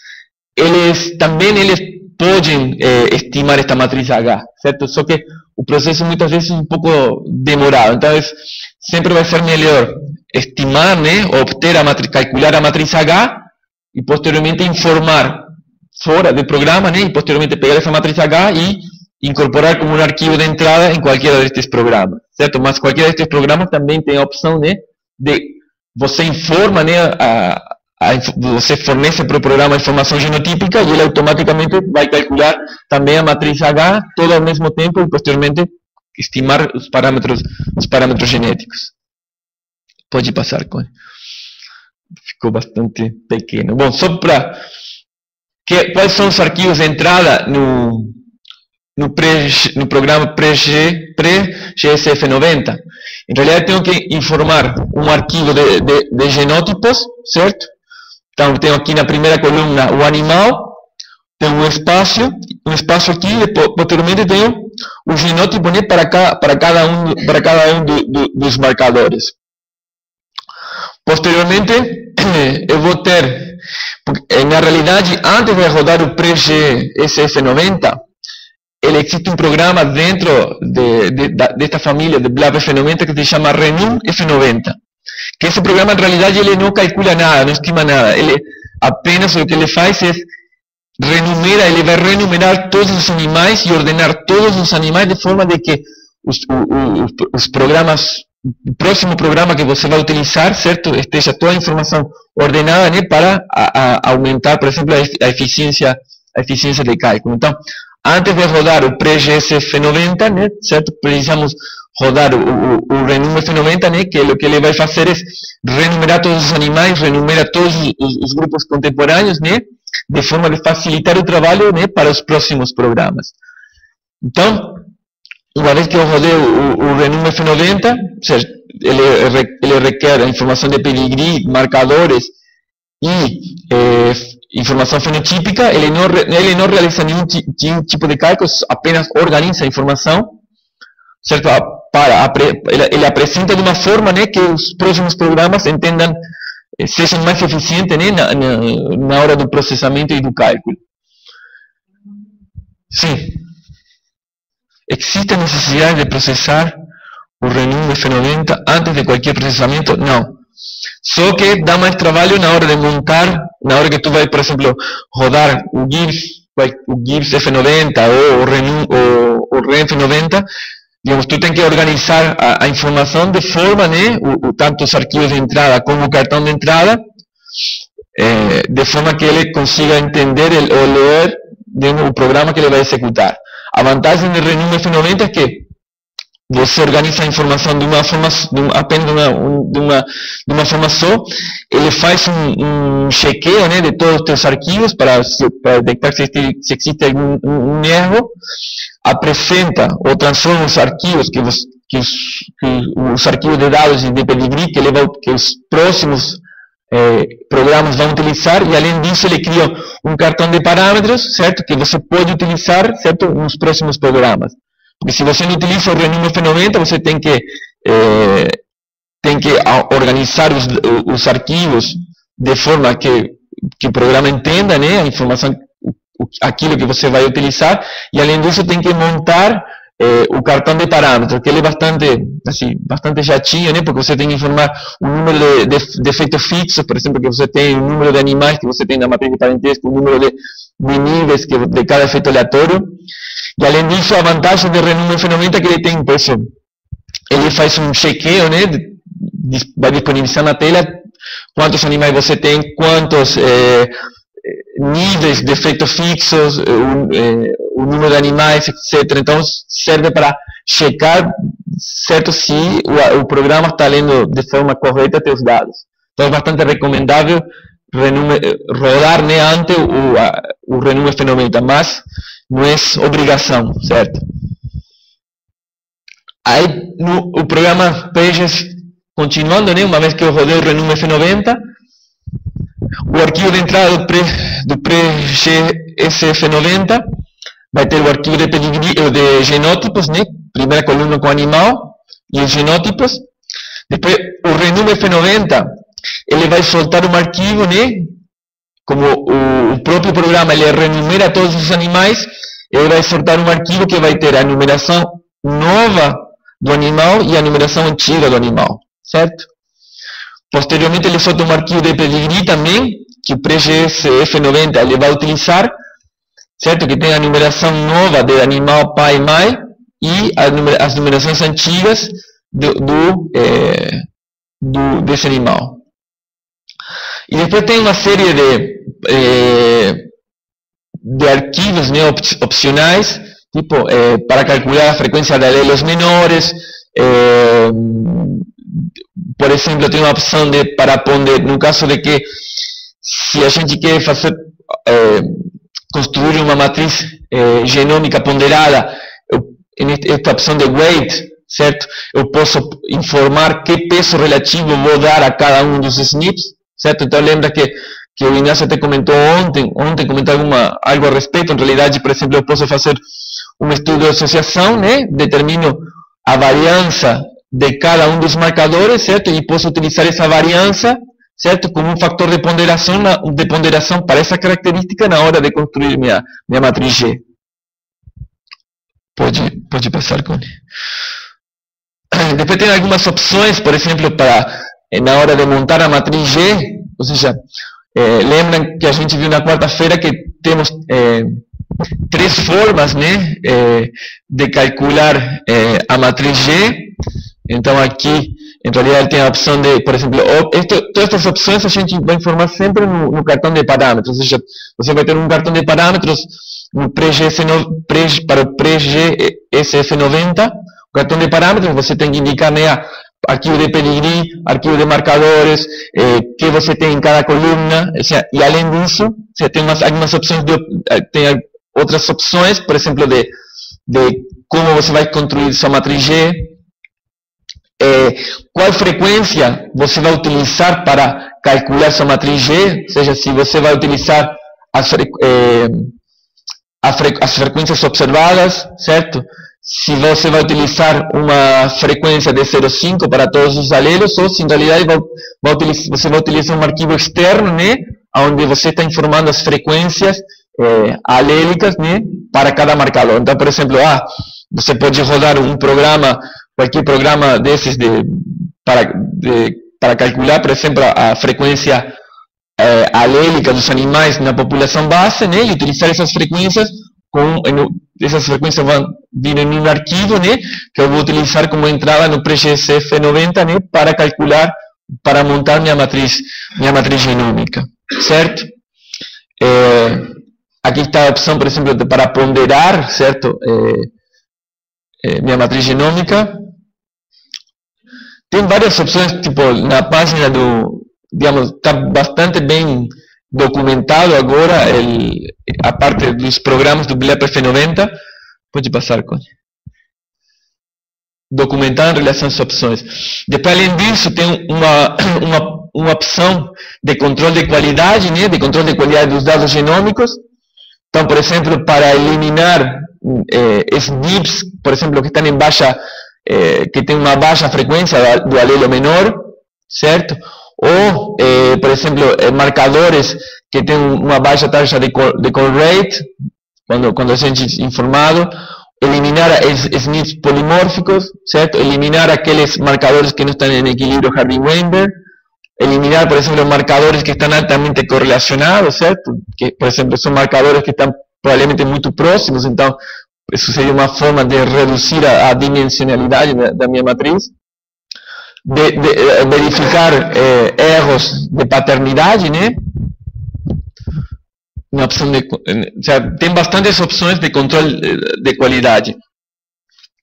[SPEAKER 1] eles também eles podem eh, estimar esta matriz H, certo? Só que o processo muitas vezes é um pouco demorado, então sempre vai ser melhor estimar, né, obter a matriz, calcular a matriz H e posteriormente informar fora do programa, né, e posteriormente pegar essa matriz H e incorporar como um arquivo de entrada em qualquer destes programas, certo? Mas qualquer destes programas também tem a opção, né, de você informa, né, a, a, você fornece para o programa a informação genotípica e ele automaticamente vai calcular também a matriz H todo ao mesmo tempo e posteriormente estimar os parâmetros, os parâmetros genéticos. Pode passar, Cone. Ficou bastante pequeno. Bom, só para... Quais são os arquivos de entrada no, no, pré, no programa pré-G S F noventa? Em realidade, tenho que informar um arquivo de, de, de genótipos, certo? Então, tenho aqui na primeira coluna o animal, tenho um espaço, um espaço aqui, e posteriormente tenho o genótipo, né, para, ca, para cada um, para cada um do, do, dos marcadores. Posteriormente, eu vou ter, na realidade, antes de rodar o pré-G S F noventa, ele existe um programa dentro de, de, de, desta família de B L A P F noventa que se chama Renum F noventa. Que esse programa, em realidade, ele não calcula nada, não estima nada. Ele apenas o que ele faz é renumera, ele vai renumerar todos os animais e ordenar todos os animais de forma de que os, os, os programas, o próximo programa que você vai utilizar, certo, esteja toda a informação ordenada, né, para a, a aumentar, por exemplo, a eficiência, a eficiência de cálculo. Então, antes de rodar o pré-G S F noventa, né, certo, precisamos rodar o, o, o Renum F noventa, né, que o que ele vai fazer é renumerar todos os animais, renumera todos os, os grupos contemporâneos, né, de forma de facilitar o trabalho, né, para os próximos programas. Então, uma vez que eu rodei o, o Renum F noventa, certo, ele, ele requer a informação de pedigree, marcadores e eh, informação fenotípica, ele não, ele não realiza nenhum tipo de cálculo, apenas organiza a informação, certo? Para, ele, ele apresenta de uma forma, né, que os próximos programas entendam, sejam mais eficientes, né, na, na, na hora do processamento e do cálculo. Sim. Existe a necessidade de processar o Renum F noventa antes de qualquer processamento? Não. Só que dá mais trabalho na hora de montar, na hora que tu vai, por exemplo, rodar o Gibbs, o Gibbs F noventa ou o Renum, ou o RENF noventa, digamos, tu tem que organizar a, a informação de forma, né, o, o, tanto os arquivos de entrada como o cartão de entrada, eh, de forma que ele consiga entender el, ou ler de um, o programa que ele vai executar. A vantagem do Renum F noventa é que você organiza a informação de uma forma, de uma, apenas de uma, de, uma, de uma forma só, ele faz um, um chequeio, né, de todos os teus arquivos para, para detectar se existe, se existe algum um erro, apresenta ou transforma os arquivos, que os, que os, que os arquivos de dados de pedigree que, ele vai, que os próximos eh, programas vão utilizar, e além disso ele cria um cartão de parâmetros, certo, que você pode utilizar, certo, nos próximos programas. Porque se você não utiliza o Renum F noventa, você tem que, eh, tem que organizar os, os arquivos de forma que, que o programa entenda, né, a informação, aquilo que você vai utilizar, e além disso tem que montar eh, o cartão de parâmetros, que ele é bastante, assim, bastante chatinho, né, porque você tem que informar o número de, de, de efeitos fixos, por exemplo, que você tem, o número de animais que você tem na matriz de parentesco, o número de, de níveis que, de cada efeito aleatório. E além disso, a vantagem do Renum F noventa é que ele tem, por isso, ele faz um chequeio, né, vai disponibilizar na tela quantos animais você tem, quantos eh, níveis de efeitos fixos, o, eh, o número de animais, etcétera. Então, serve para checar, certo, se o, o programa está lendo de forma correta teus dados. Então é bastante recomendável rodar, né, ante o, a, o Renume F noventa, mas não é obrigação, certo? Aí no, o programa Pages, continuando, né, uma vez que eu rodei o Renume F noventa, o arquivo de entrada do, pre, do Pre-G S F noventa vai ter o arquivo de, de genótipos, né, primeira coluna com animal e os genótipos. Depois o Renume F noventa, ele vai soltar um arquivo, né? Como o, o próprio programa ele renumera todos os animais, ele vai soltar um arquivo que vai ter a numeração nova do animal e a numeração antiga do animal, certo? Posteriormente ele solta um arquivo de pedigree também, que o Pre-G S F noventa ele vai utilizar, certo? Que tem a numeração nova do animal pai e mãe e as numerações antigas do, do, é, do desse animal. E depois tem uma série de, eh, de arquivos, né, opcionais, tipo, eh, para calcular a frequência de alelos menores. Eh, por exemplo, tem uma opção de, para ponder, no caso de que, se a gente quer fazer, eh, construir uma matriz eh, genômica ponderada, eu, esta opção de weight, certo? Eu posso informar que peso relativo vou dar a cada um dos S N Ps. Certo? Então lembra que, que o Ignacio te comentou ontem, ontem comentou alguma, algo a respeito. Em realidade, por exemplo, eu posso fazer um estudo de associação, né? Determino a variância de cada um dos marcadores, certo? E posso utilizar essa variância, certo? Como um fator de ponderação, de ponderação para essa característica na hora de construir minha, minha matriz G. Pode, pode passar, Cone. Depois tem algumas opções, por exemplo, para na hora de montar a matriz G, ou seja, eh, lembram que a gente viu na quarta-feira que temos eh, três formas, né, eh, de calcular eh, a matriz G. Então aqui, em realidade, tem a opção de, por exemplo, este, todas estas opções a gente vai informar sempre no, no cartão de parâmetros, ou seja, você vai ter um cartão de parâmetros no Pre-G S, pre, para o Pre-G S F noventa, o cartão de parâmetros, você tem que indicar, né, a arquivo de pedigree, arquivo de marcadores, eh, que você tem em cada coluna, ou seja, e além disso, você tem umas, algumas opções, de, tem outras opções, por exemplo, de, de como você vai construir sua matriz G, eh, qual frequência você vai utilizar para calcular sua matriz G, ou seja, se você vai utilizar as, eh, as frequências observadas, certo? Se você vai utilizar uma frequência de zero vírgula cinco para todos os alelos, ou se em realidade vai, vai utilizar, você vai utilizar um arquivo externo, né, onde você está informando as frequências eh, alélicas, né, para cada marcador. Então, por exemplo, ah, você pode rodar um programa, qualquer programa desses de, para, de, para calcular, por exemplo, a frequência eh, alélica dos animais na população base, né, e utilizar essas frequências. Com, essas frequências vão vir em um arquivo, né, que eu vou utilizar como entrada no Pre-G S F noventa, né, para calcular, para montar minha matriz, minha matriz genômica, certo? É, aqui está a opção, por exemplo, de, para ponderar, certo? É, é, minha matriz genômica. Tem várias opções, tipo, na página do, digamos, está bastante bem documentado agora el, a parte dos programas do B L E P F noventa. Pode passar, Cone. Documentado em relação às opções. Depois, além disso, tem uma, uma, uma opção de controle de qualidade, né, de controle de qualidade dos dados genômicos. Então, por exemplo, para eliminar eh, S N Ps, por exemplo, que estão em baixa, eh, que tem uma baixa frequência do alelo menor, certo? Ou, eh, por exemplo, eh, marcadores que têm uma baixa taxa de call, de call rate, quando, quando a gente é informado, eliminar S N Ps polimórficos, certo? Eliminar aqueles marcadores que não estão em equilíbrio Harding-Weinberg, eliminar, por exemplo, marcadores que estão altamente correlacionados, certo? Que, por exemplo, são marcadores que estão provavelmente muito próximos, então, isso seria uma forma de reduzir a, a dimensionalidade da, da minha matriz. De, de, de verificar eh, erros de paternidade, né? Uma opção de, ou seja, tem bastantes opções de controle de qualidade.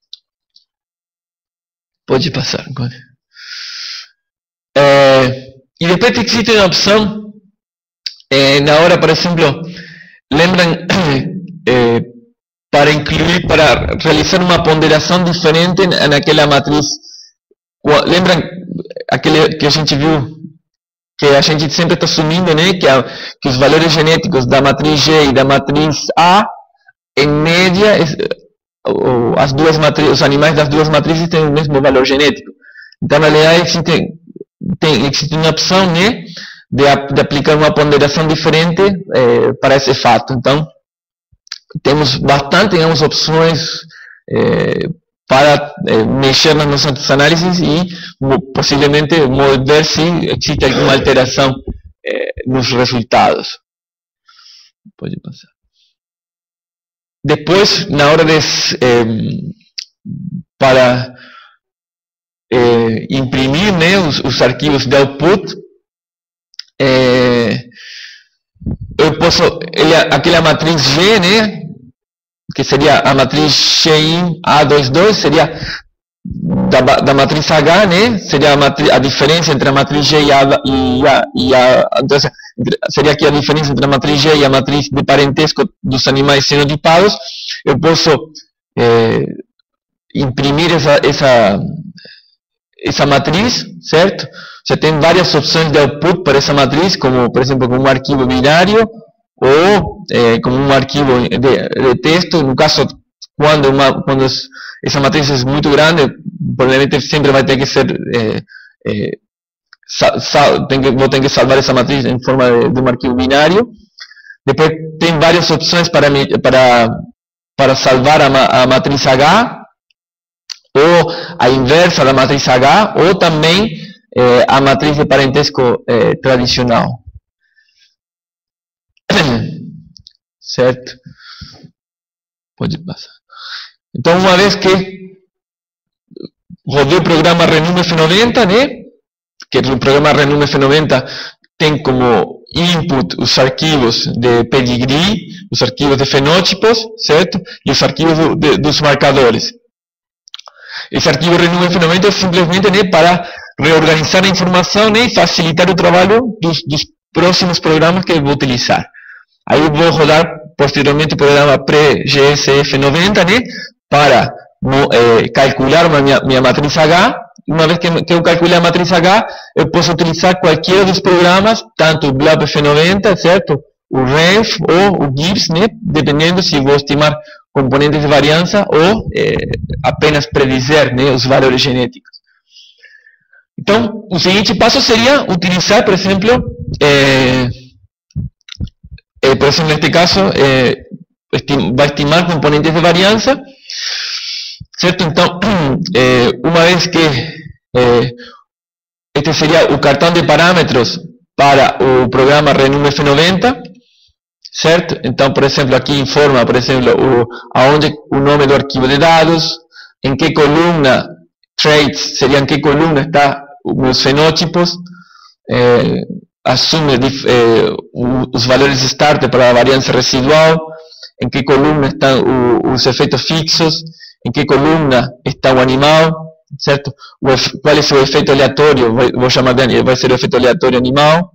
[SPEAKER 1] Pode passar. É, E depois existe uma opção, eh, na hora, por exemplo, lembram, eh, para incluir, para realizar uma ponderação diferente naquela matriz. Lembram aquele que a gente viu, que a gente sempre está assumindo, né, que, a, que os valores genéticos da matriz G e da matriz A, em média, as duas matrizes, os animais das duas matrizes têm o mesmo valor genético. Então, na realidade, existe, tem, existe uma opção, né, de, de aplicar uma ponderação diferente eh, para esse fato. Então, temos bastante, digamos, opções eh, para eh, mexer nas nossas análises e possivelmente ver se existe alguma alteração eh, nos resultados. Pode passar. Depois, na hora de eh, para eh, imprimir, né, os, os arquivos de output, eh, eu posso, ele, aquela matriz G, né, que seria a matriz X I A vinte e dois, seria da, da matriz H, né, seria a, matriz, a diferença entre a matriz G e a, e a, e a então, seria aqui a diferença entre a matriz G e a matriz de parentesco dos animais fenotipados. Eu posso eh, imprimir essa, essa, essa matriz, certo? Já tem várias opções de output para essa matriz, como, por exemplo, como um arquivo binário, ou eh, como um arquivo de, de texto. No caso, quando, uma, quando essa matriz é muito grande, provavelmente sempre vai ter que ser, eh, eh, sal, sal, tem que, vou ter que salvar essa matriz em forma de, de um arquivo binário. Depois tem várias opções para, para, para salvar a, a matriz H, ou a inversa da matriz H, ou também eh, a matriz de parentesco eh, tradicional. Certo? Pode passar. Então, uma vez que rodei o programa Renum F noventa, né? Que o programa Renum F noventa tem como input os arquivos de pedigree, os arquivos de fenótipos, certo? E os arquivos do, de, dos marcadores. Esse arquivo Renum F noventa é simplesmente, né, para reorganizar a informação, né, e facilitar o trabalho dos, dos próximos programas que eu vou utilizar. Aí eu vou rodar posteriormente o programa pré-G S F noventa, né, para eh, calcular uma minha, minha matriz H. Uma vez que, que eu calcule a matriz H, eu posso utilizar qualquer dos programas, tanto o B L A P F noventa, certo? O RENF ou o GIBS, né, dependendo se vou estimar componentes de variância ou eh, apenas predizer, né, os valores genéticos. Então, o seguinte passo seria utilizar, por exemplo, eh, eh, por exemplo, neste caso, eh, estim, vai estimar componentes de variância, certo? Então, eh, uma vez que eh, este seria o cartão de parâmetros para o programa Renum F noventa, certo? Então, por exemplo, aqui informa, por exemplo, o, aonde o nome do arquivo de dados, em que coluna traits, seria em que coluna está os meus fenótipos, eh, assume eh, os valores starter para a variância residual, em que coluna estão o, os efeitos fixos, em que coluna está o animal, certo? O, qual é o efeito aleatório, vou chamar de, vai ser o efeito aleatório animal.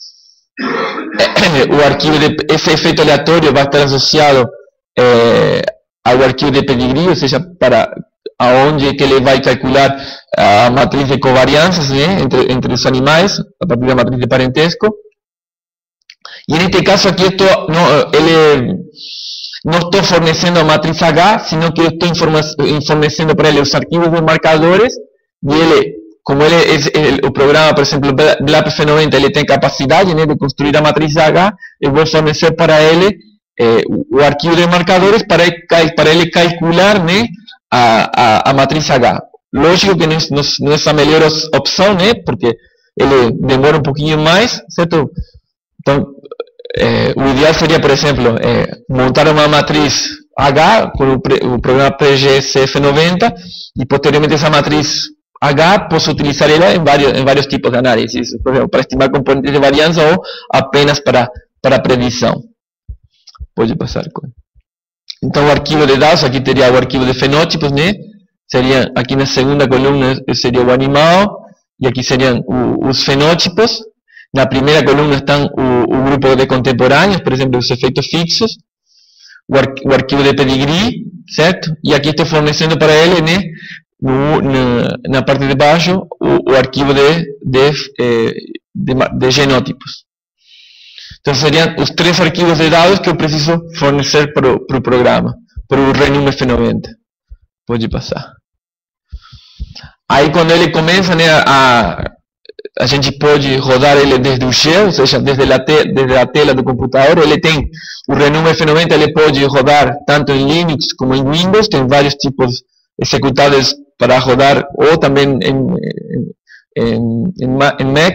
[SPEAKER 1] O arquivo de, esse efeito aleatório vai estar associado eh, ao arquivo de pedigree, ou seja, para aonde que ele vai calcular a matriz de covariâncias, né, entre, entre os animais, a partir da matriz de parentesco. E neste caso aqui, estou, não, ele, não estou fornecendo a matriz H, sino que eu estou fornecendo para ele os arquivos de marcadores, e ele, como ele, ele, o programa, por exemplo, B L A P F noventa, ele tem capacidade, né, de construir a matriz H, eu vou fornecer para ele eh, o arquivo de marcadores para ele, para ele calcular, né, A, a, a matriz H. Lógico que não, não, não é a melhor opção, né? Porque ele demora um pouquinho mais, certo? Então, é, o ideal seria, por exemplo, é, montar uma matriz H com o, o programa pré-G S F noventa e posteriormente essa matriz H posso utilizar ela em vários, em vários tipos de análises, por exemplo, para estimar componentes de variância ou apenas para, para previsão. Pode passar com. Então, o arquivo de dados, aqui teria o arquivo de fenótipos, né? Seria, aqui na segunda coluna seria o animal, e aqui seriam o, os fenótipos, Na primeira coluna estão o, o grupo de contemporâneos, por exemplo, os efeitos fixos, o, ar, o arquivo de pedigree, certo? E aqui estou fornecendo para ele, né, no, na, na parte de baixo, o, o arquivo de, de, de, de genótipos. Então seriam os três arquivos de dados que eu preciso fornecer para o, para o programa, para o Renum F noventa. Pode passar. Aí quando ele começa, né, a, a gente pode rodar ele desde o shell, ou seja, desde a, te, desde a tela do computador. Ele tem o Renum F noventa, ele pode rodar tanto em Linux como em Windows, tem vários tipos executáveis para rodar, ou também em, em, em, em Mac.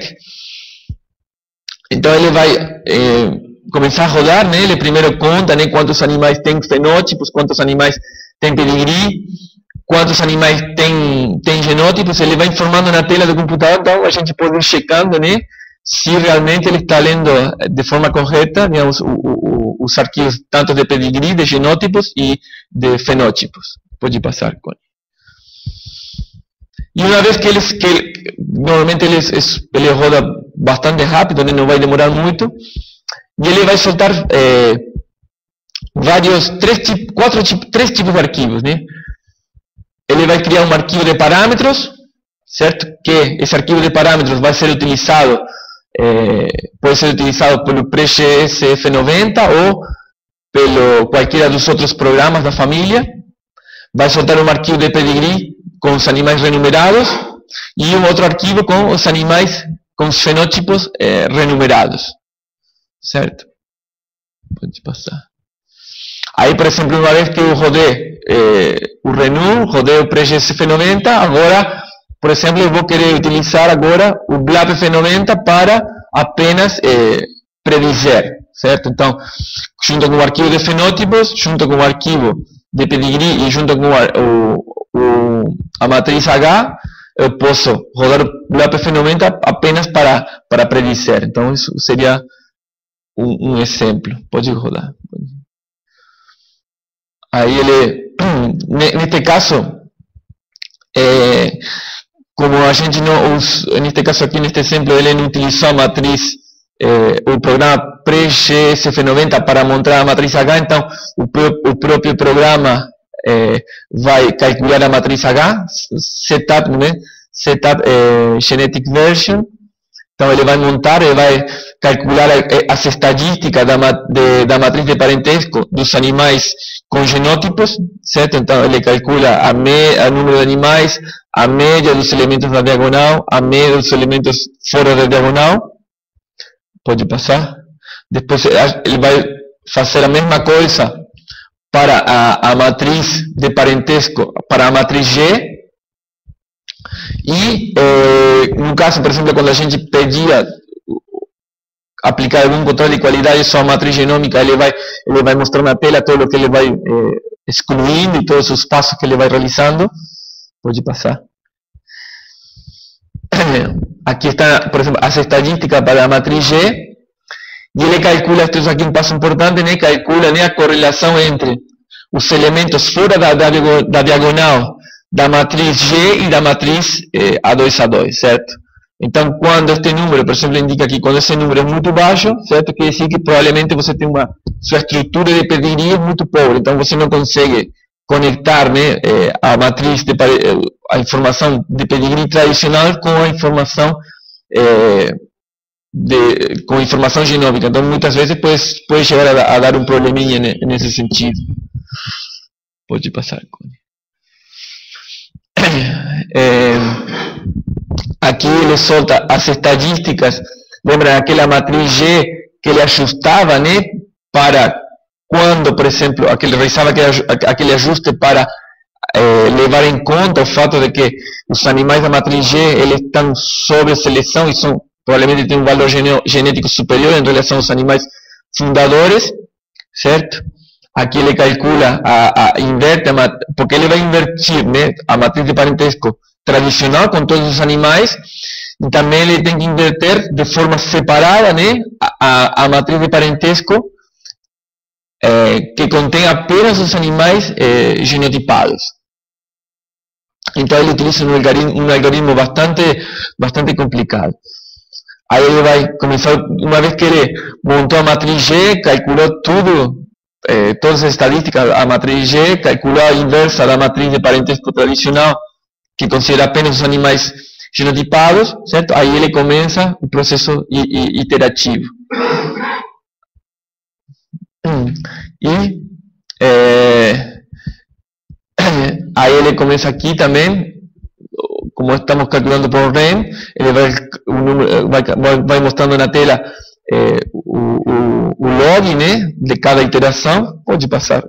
[SPEAKER 1] Então ele vai eh, começar a rodar, né? Ele primeiro conta, né, quantos animais tem fenótipos, quantos animais tem pedigree, quantos animais tem, tem genótipos. Ele vai informando na tela do computador, então a gente pode ir checando, né, se realmente ele está lendo de forma correta, digamos, o, o, os arquivos tanto de pedigree, de genótipos e de fenótipos. Pode passar com ele. E uma vez que eles, que normalmente ele, ele roda bastante rápido, né, não vai demorar muito, e ele vai soltar eh, vários, três, quatro, três tipos de arquivos, né? Ele vai criar um arquivo de parâmetros, certo? Que esse arquivo de parâmetros vai ser utilizado, eh, pode ser utilizado pelo PreGS F noventa ou pelo qualquer dos outros programas da família. Vai soltar um arquivo de pedigree com os animais renumerados e um outro arquivo com os animais com os fenótipos eh, renumerados, certo? Pode passar. Aí, por exemplo, uma vez que eu rodei eh, o Renum, rodei o PreGS F noventa, agora, por exemplo, eu vou querer utilizar agora o B L A P F noventa para apenas eh, predizer, certo? Então, junto com o arquivo de fenótipos, junto com o arquivo de pedigree e junto com o, o, a matriz H, eu posso rodar o B L A P F noventa apenas para, para predizer. Então, isso seria um, um exemplo. Pode rodar. Aí ele, neste caso, é, como a gente não usa, neste caso aqui, neste exemplo, ele não utilizou a matriz, é, o programa PreGS F noventa para montar a matriz H, então o, pro, o próprio programa é, vai calcular a matriz H, setup, né? Setup é, Genetic Version. Então ele vai montar, ele vai calcular as estatísticas da, de, da matriz de parentesco dos animais com genótipos, certo? Então ele calcula a me, o número de animais, a média dos elementos da diagonal, a média dos elementos fora da diagonal. Pode passar. Depois ele vai fazer a mesma coisa para a, a matriz de parentesco, para a matriz G. E, eh, no caso, por exemplo, quando a gente pedia aplicar algum controle de qualidade só a matriz genômica, ele vai, ele vai mostrar na tela todo o que ele vai eh, excluindo e todos os passos que ele vai realizando. Pode passar. Aqui está, por exemplo, as estatísticas para a matriz G, e ele calcula, isto aqui é um passo importante, né, calcula, né, a correlação entre os elementos fora da, da, da diagonal da matriz G e da matriz eh, A dois A dois, certo? Então, quando este número, por exemplo, indica que quando esse número é muito baixo, certo? Quer dizer que provavelmente você tem uma, sua estrutura de pedigree muito pobre, então você não consegue conectar, né, eh, a matriz, de, a informação de pedigree tradicional com a informação, eh, de, com a informação genômica. Então, muitas vezes pode, pode chegar a, a dar um probleminha nesse sentido. Pode passar, Cone. É, aqui ele solta as estatísticas, lembra aquela matriz G que ele ajustava, né, para quando, por exemplo, aquele, realizava aquele, aquele ajuste para é, levar em conta o fato de que os animais da matriz G eles estão sob seleção e são, provavelmente têm um valor genético superior em relação aos animais fundadores, certo? Aqui ele calcula, a, a, inverte, a, porque ele vai invertir, né, a matriz de parentesco tradicional com todos os animais, e também ele tem que inverter de forma separada, né, a, a matriz de parentesco é, que contém apenas os animais é, genotipados. Então ele utiliza um algoritmo, um algoritmo bastante, bastante complicado. Aí ele vai começar, uma vez que ele montou a matriz G, calculou tudo, eh, todas as estadísticas, a matriz G, calculou a inversa da matriz de parentesco tradicional, que considera apenas os animais genotipados, certo? Aí ele começa o processo iterativo. E é, aí ele começa aqui também, como estamos calculando por R E M, ele vai, o número, vai, vai mostrando na tela é, o, o, o log, né, de cada iteração. Pode passar.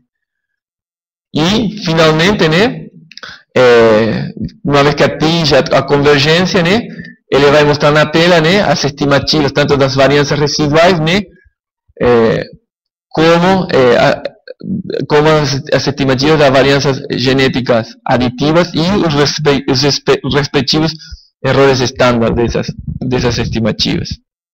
[SPEAKER 1] E finalmente, né, é, uma vez que atinge a, a convergência, né, ele vai mostrar na tela, né, as estimativas tanto das variâncias residuais, né, é, como, é, a, como as, as estimativas das variâncias genéticas aditivas e os, respe, os respe, respectivos errores estándar dessas, dessas estimativas.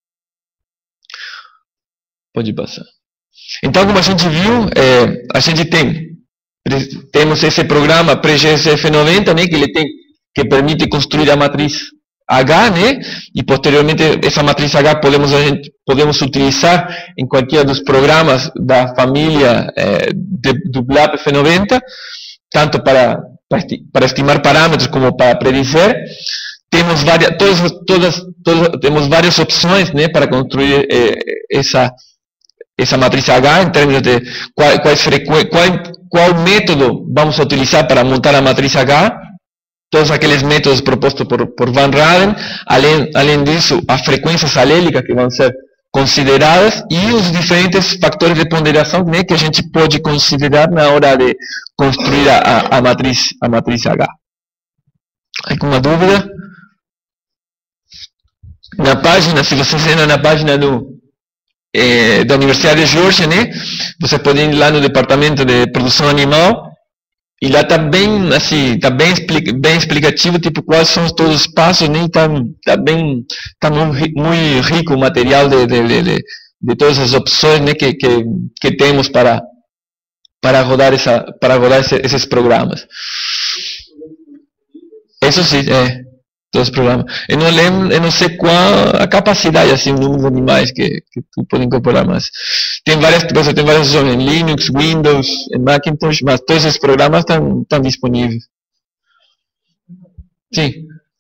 [SPEAKER 1] Pode passar. Então, como a gente viu, é, a gente tem temos esse programa pré-G S F noventa, né, que ele tem, que permite construir a matriz H, né, e posteriormente essa matriz H podemos, a gente, podemos utilizar em qualquer dos programas da família é, de, do B L A P F noventa, tanto para, para, esti, para estimar parâmetros como para predizer. Temos várias, todas, todas, todas, temos várias opções, né, para construir é, essa, essa matriz H, em termos de qual, quais qual, qual método vamos a utilizar para montar a matriz H. Todos aqueles métodos propostos por, por Van Raden, além, além disso, as frequências alélicas que vão ser consideradas e os diferentes fatores de ponderação, né, que a gente pode considerar na hora de construir a, a, matriz, a matriz H. Alguma dúvida? Na página, se vocês entram na página do, eh, da Universidade de Geórgia, né, você pode ir lá no departamento de produção animal. E lá está bem, assim, tá bem, bem explicativo, tipo, quais são todos os passos, né? Está tá bem, tá muito, muito rico o material de, de, de, de todas as opções, né, que, que, que temos para, para rodar, essa, para rodar esse, esses programas. Isso sim, é, todos os programas. Eu não lembro, eu não sei qual a capacidade, assim, o número de animais que, que tu pode incorporar, mas tem várias coisas, tem várias opções em Linux, Windows, em Macintosh, mas todos esses programas estão, estão disponíveis. Sim.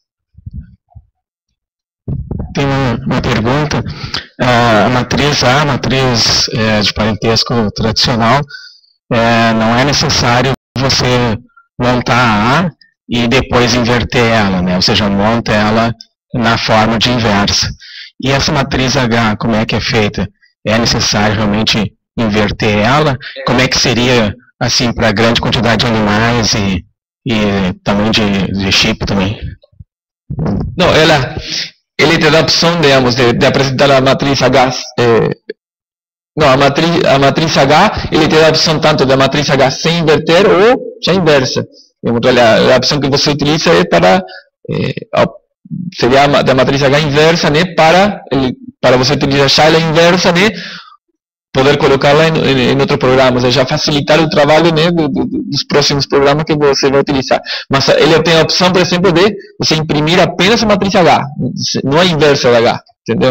[SPEAKER 2] Tem uma, uma pergunta. A matriz A, a matriz é, de parentesco tradicional, é, não é necessário você montar a A e depois inverter ela, né? Ou seja, monta ela na forma de inversa. E essa matriz H, como é que é feita? É necessário realmente inverter ela? Como é que seria, assim, para grande quantidade de animais e, e tamanho de, de chip também?
[SPEAKER 1] Não, ela, ele te dá a opção, digamos, de, de apresentar a matriz H. Eh, não, a matriz, a matriz H, ele te dá a opção tanto da matriz H sem inverter ou já inversa. A, a opção que você utiliza é para eh, seria a da matriz H inversa, né, para ele, para você utilizar ela inversa, né, poder colocá-la em, em, em outro programa, ou seja, facilitar o trabalho, né, do, do, dos próximos programas que você vai utilizar. Mas ele tem a opção, por exemplo, de você imprimir apenas a matriz H, não a inversa da H, entendeu?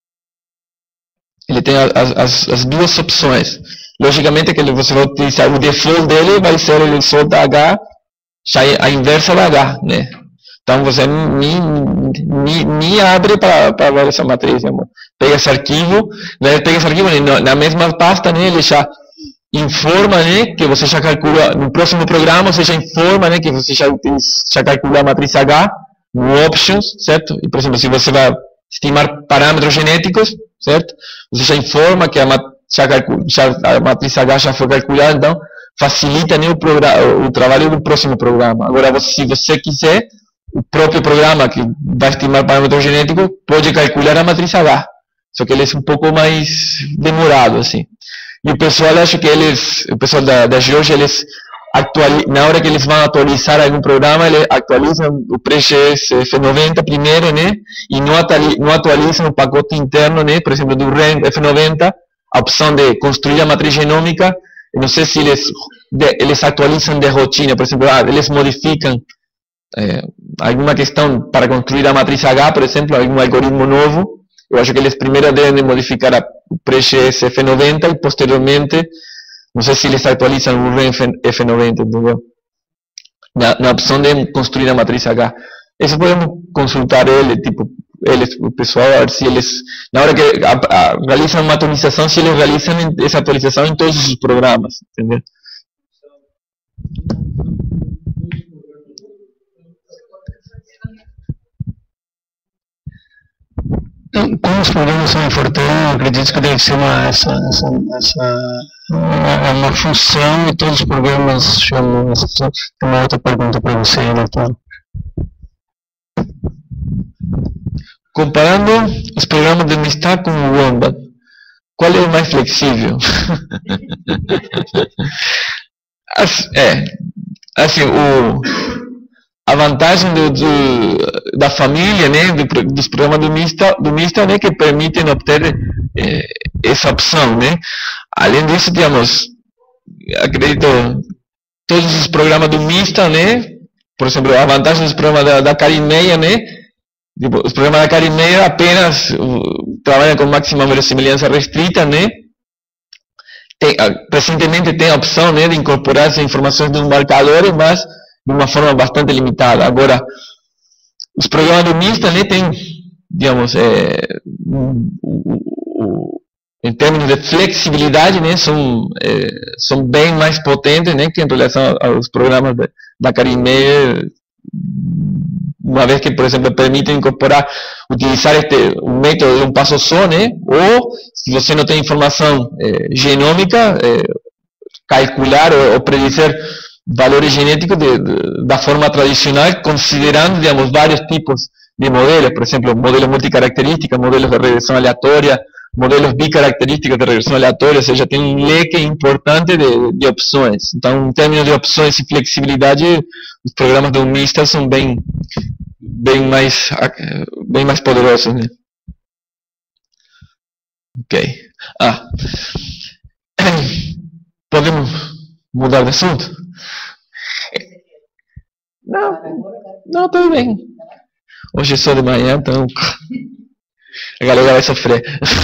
[SPEAKER 1] Ele tem as, as, as duas opções. Logicamente que você vai utilizar o default dele, vai ser ele só da H, já a inversa da H, né? Então você nem, nem, nem abre para ver essa matriz, né? Pega esse arquivo, né? Pega esse arquivo, né? Na mesma pasta, né? Ele já informa, né, que você já calcula, no próximo programa você já informa, né, que você já, já calcula a matriz H no options, certo? E, por exemplo, se você vai estimar parâmetros genéticos, certo? Você já informa que a, já calcula, já, a matriz H já foi calculada, então facilita, né, o, programa, o trabalho do próximo programa. Agora, você, se você quiser, o próprio programa que vai estimar parâmetro genético pode calcular a matriz H, só que ele é um pouco mais demorado, assim. E o pessoal acha que eles, o pessoal da, da Geórgia, eles atualizam, na hora que eles vão atualizar algum programa, eles atualizam o pré-G S F noventa primeiro, né, e não, atualizam, não atualizam o pacote interno, né, por exemplo, do R E M F noventa, a opção de construir a matriz genômica. Não sei se eles, de, eles atualizam de rotina, por exemplo, ah, eles modificam, é, alguma questão para construir a matriz H, por exemplo, algum algoritmo novo, eu acho que eles primeiro devem modificar a, o Pre-G S F noventa e posteriormente, não sei se eles atualizam o REM F noventa, entendeu? Na, na opção de construir a matriz H. Isso podemos consultar ele, tipo, eles, o pessoal, a ver se eles, na hora que a, a, realizam uma atualização, se eles realizam essa atualização em todos os programas, entendeu?
[SPEAKER 2] Como os programas são em Fortran, acredito que deve ser uma, essa, essa, essa, uma, uma função e todos os programas chamam. Tem uma outra pergunta para você, Natália.
[SPEAKER 1] Comparando os programas de Mistral com o Wombat, qual é o mais flexível? É, assim, o, a vantagem do, do, da família, né, do, dos programas do Mistral, do Mistral, né, que permitem obter eh, essa opção, né. Além disso, digamos, acredito, todos os programas do Mistral, né, por exemplo, a vantagem dos programas da, da Carimeia, né, tipo, os programas da Carimeia apenas uh, trabalham com máxima verossimilhança restrita, né. Tem, recentemente tem a opção, né, de incorporar as informações dos marcadores, mas de uma forma bastante limitada. Agora, os programas do Mistral, né, tem, digamos, é, um, um, um, em termos de flexibilidade, né, são, é, são bem mais potentes, né, que em relação aos programas da, da Carimeia, uma vez que, por exemplo, permitem incorporar, utilizar este, um método de um passo só, né, ou, se você não tem informação é, genômica, é, calcular ou, ou predizer valores genéticos de, de, da forma tradicional, considerando, digamos, vários tipos de modelos, por exemplo, modelos multicaracterísticos, modelos de regressão aleatória, modelos bicaracterísticos de regressão aleatória, ou seja, tem um leque importante de, de opções. Então, em termos de opções e flexibilidade, os programas do Mistral são bem, bem, mais, bem mais poderosos, né? Ok. Ah. Podemos mudar de assunto? Não, não, tudo bem. Hoje é só de manhã, então a galera vai sofrer.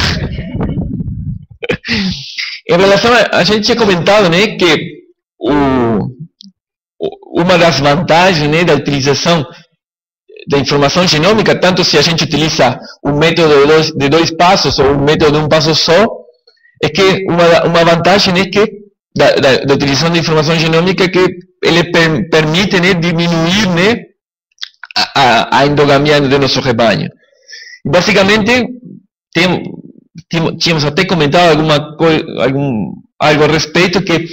[SPEAKER 1] Em relação a, a gente tinha comentado, né, que o, uma das vantagens, né, da utilização da informação genômica, tanto se a gente utiliza o método de dois, de dois passos ou o método de um passo só, é que uma, uma vantagem é que da, da, da utilização da informação genômica é que ele per, permite, né, diminuir, né, a, a endogamia do nosso rebanho. Basicamente, tem, tem, tínhamos até comentado alguma coisa, algum, algo a respeito que,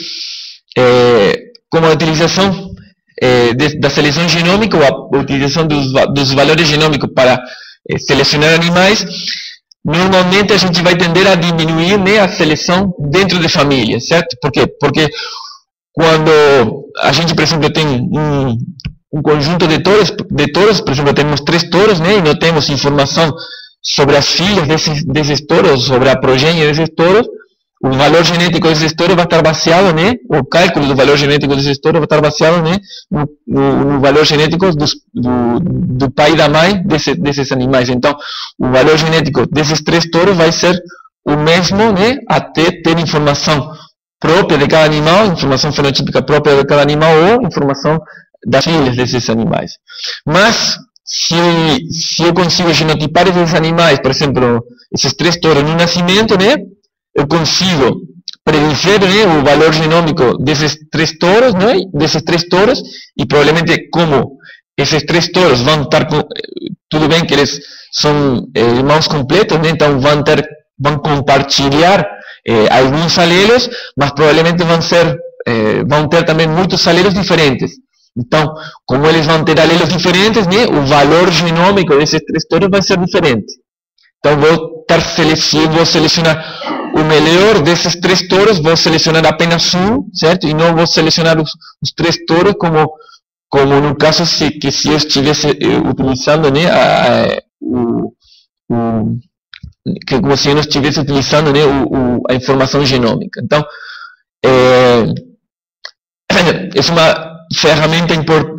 [SPEAKER 1] é, como a utilização é, de, da seleção genômica, ou a utilização dos, dos valores genômicos para é, selecionar animais, normalmente a gente vai tender a diminuir, né, a seleção dentro de famílias, certo? Por quê? Porque quando a gente, por exemplo, tem um, um conjunto de touros, de touros, por exemplo, temos três touros, né, e não temos informação sobre as filhas desses, desses touros, sobre a progênie desses touros, o valor genético desses touros vai estar baseado, né, o cálculo do valor genético desses touros vai estar baseado, né, no, no, no valor genético dos, do, do pai e da mãe desse, desses animais. Então, o valor genético desses três touros vai ser o mesmo, né, até ter informação própria de cada animal, informação fenotípica própria de cada animal ou informação das filhas desses animais. Mas, se, se eu consigo genotipar esses animais, por exemplo, esses três touros no nascimento, né, eu consigo predizer, né, o valor genômico desses três touros, né, desses três touros, e provavelmente como esses três touros vão estar, com, tudo bem que eles são eh, irmãos completos, né, então vão, ter, vão compartilhar eh, alguns alelos, mas provavelmente vão, ser, eh, vão ter também muitos alelos diferentes. Então, como eles vão ter alelos diferentes, né, o valor genômico desses três touros vai ser diferente. Então, vou, estar sele vou selecionar o melhor desses três touros, vou selecionar apenas um, certo? E não vou selecionar os, os três touros como, como no caso se, que se eu estivesse uh, utilizando, né, a, a, o, o, que como se eu não estivesse utilizando, né, o, o, a informação genômica. Então, é, é uma ferramenta import,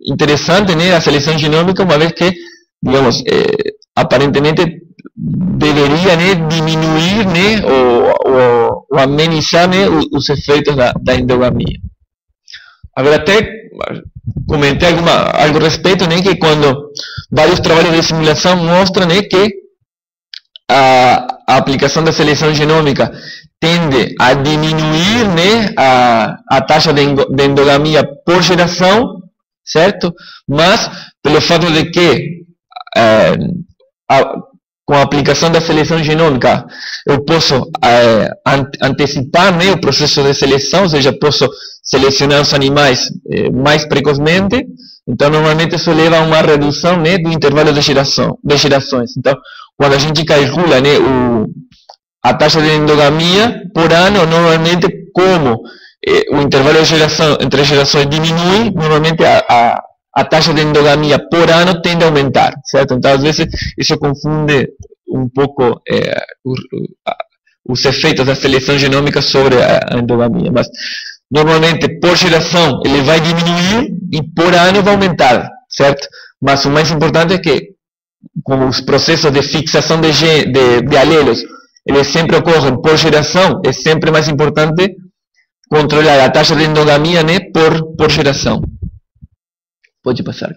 [SPEAKER 1] interessante, né, a seleção genômica, uma vez que, digamos, é, aparentemente deveria, né, diminuir, né, ou, ou, ou amenizar, né, os, os efeitos da, da endogamia. Agora, até comentei alguma, algo a respeito, né, que quando vários trabalhos de simulação mostram, né, que a, a aplicação da seleção genômica tende a diminuir, né, a, a taxa de, de endogamia por geração, certo? Mas, pelo fato de que é, a, com a aplicação da seleção genômica eu posso é, antecipar, né, o processo de seleção, ou seja, posso selecionar os animais é, mais precocemente, então normalmente isso leva a uma redução, né, do intervalo de, geração, de gerações. Então, quando a gente calcula, né, o, a taxa de endogamia por ano, normalmente como eh, o intervalo de geração entre gerações diminui, normalmente a, a, a taxa de endogamia por ano tende a aumentar, certo? Então, às vezes, isso confunde um pouco eh, os, os efeitos da seleção genômica sobre a, a endogamia, mas normalmente por geração ele vai diminuir e por ano vai aumentar, certo? Mas o mais importante é que com os processos de fixação de, de, de alelos, eles sempre ocorrem por geração, é sempre mais importante controlar a taxa de endogamia, né, por, por geração. Pode passar.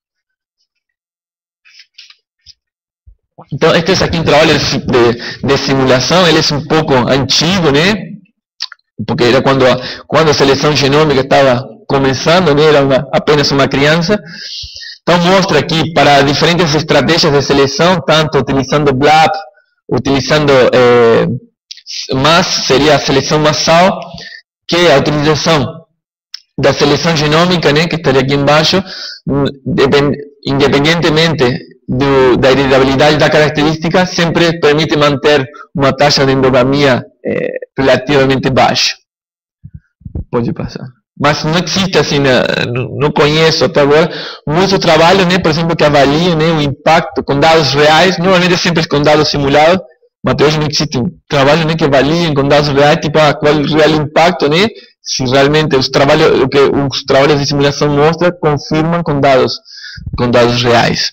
[SPEAKER 1] Então, este é aqui um trabalho de, de simulação, ele é um pouco antigo, né, porque era quando a, quando a seleção genômica estava começando, né, era uma, apenas uma criança. Então, mostra aqui para diferentes estratégias de seleção, tanto utilizando B L A P, utilizando eh, M A S, seria a seleção massal, que a utilização da seleção genômica, né, que estaria aqui embaixo, independentemente do, da heredabilidade da característica, sempre permite manter uma taxa de endogamia eh, relativamente baixa. Pode passar. Mas não existe, assim, não conheço até agora, muito trabalho, né, por exemplo, que avalia, né, o impacto com dados reais, normalmente sempre com dados simulados, mas até hoje não existe um trabalho, né, que avaliem com dados reais, tipo, ah, qual é o real impacto, né, se realmente os trabalhos, o que os trabalhos de simulação mostram, confirmam com dados, com dados reais.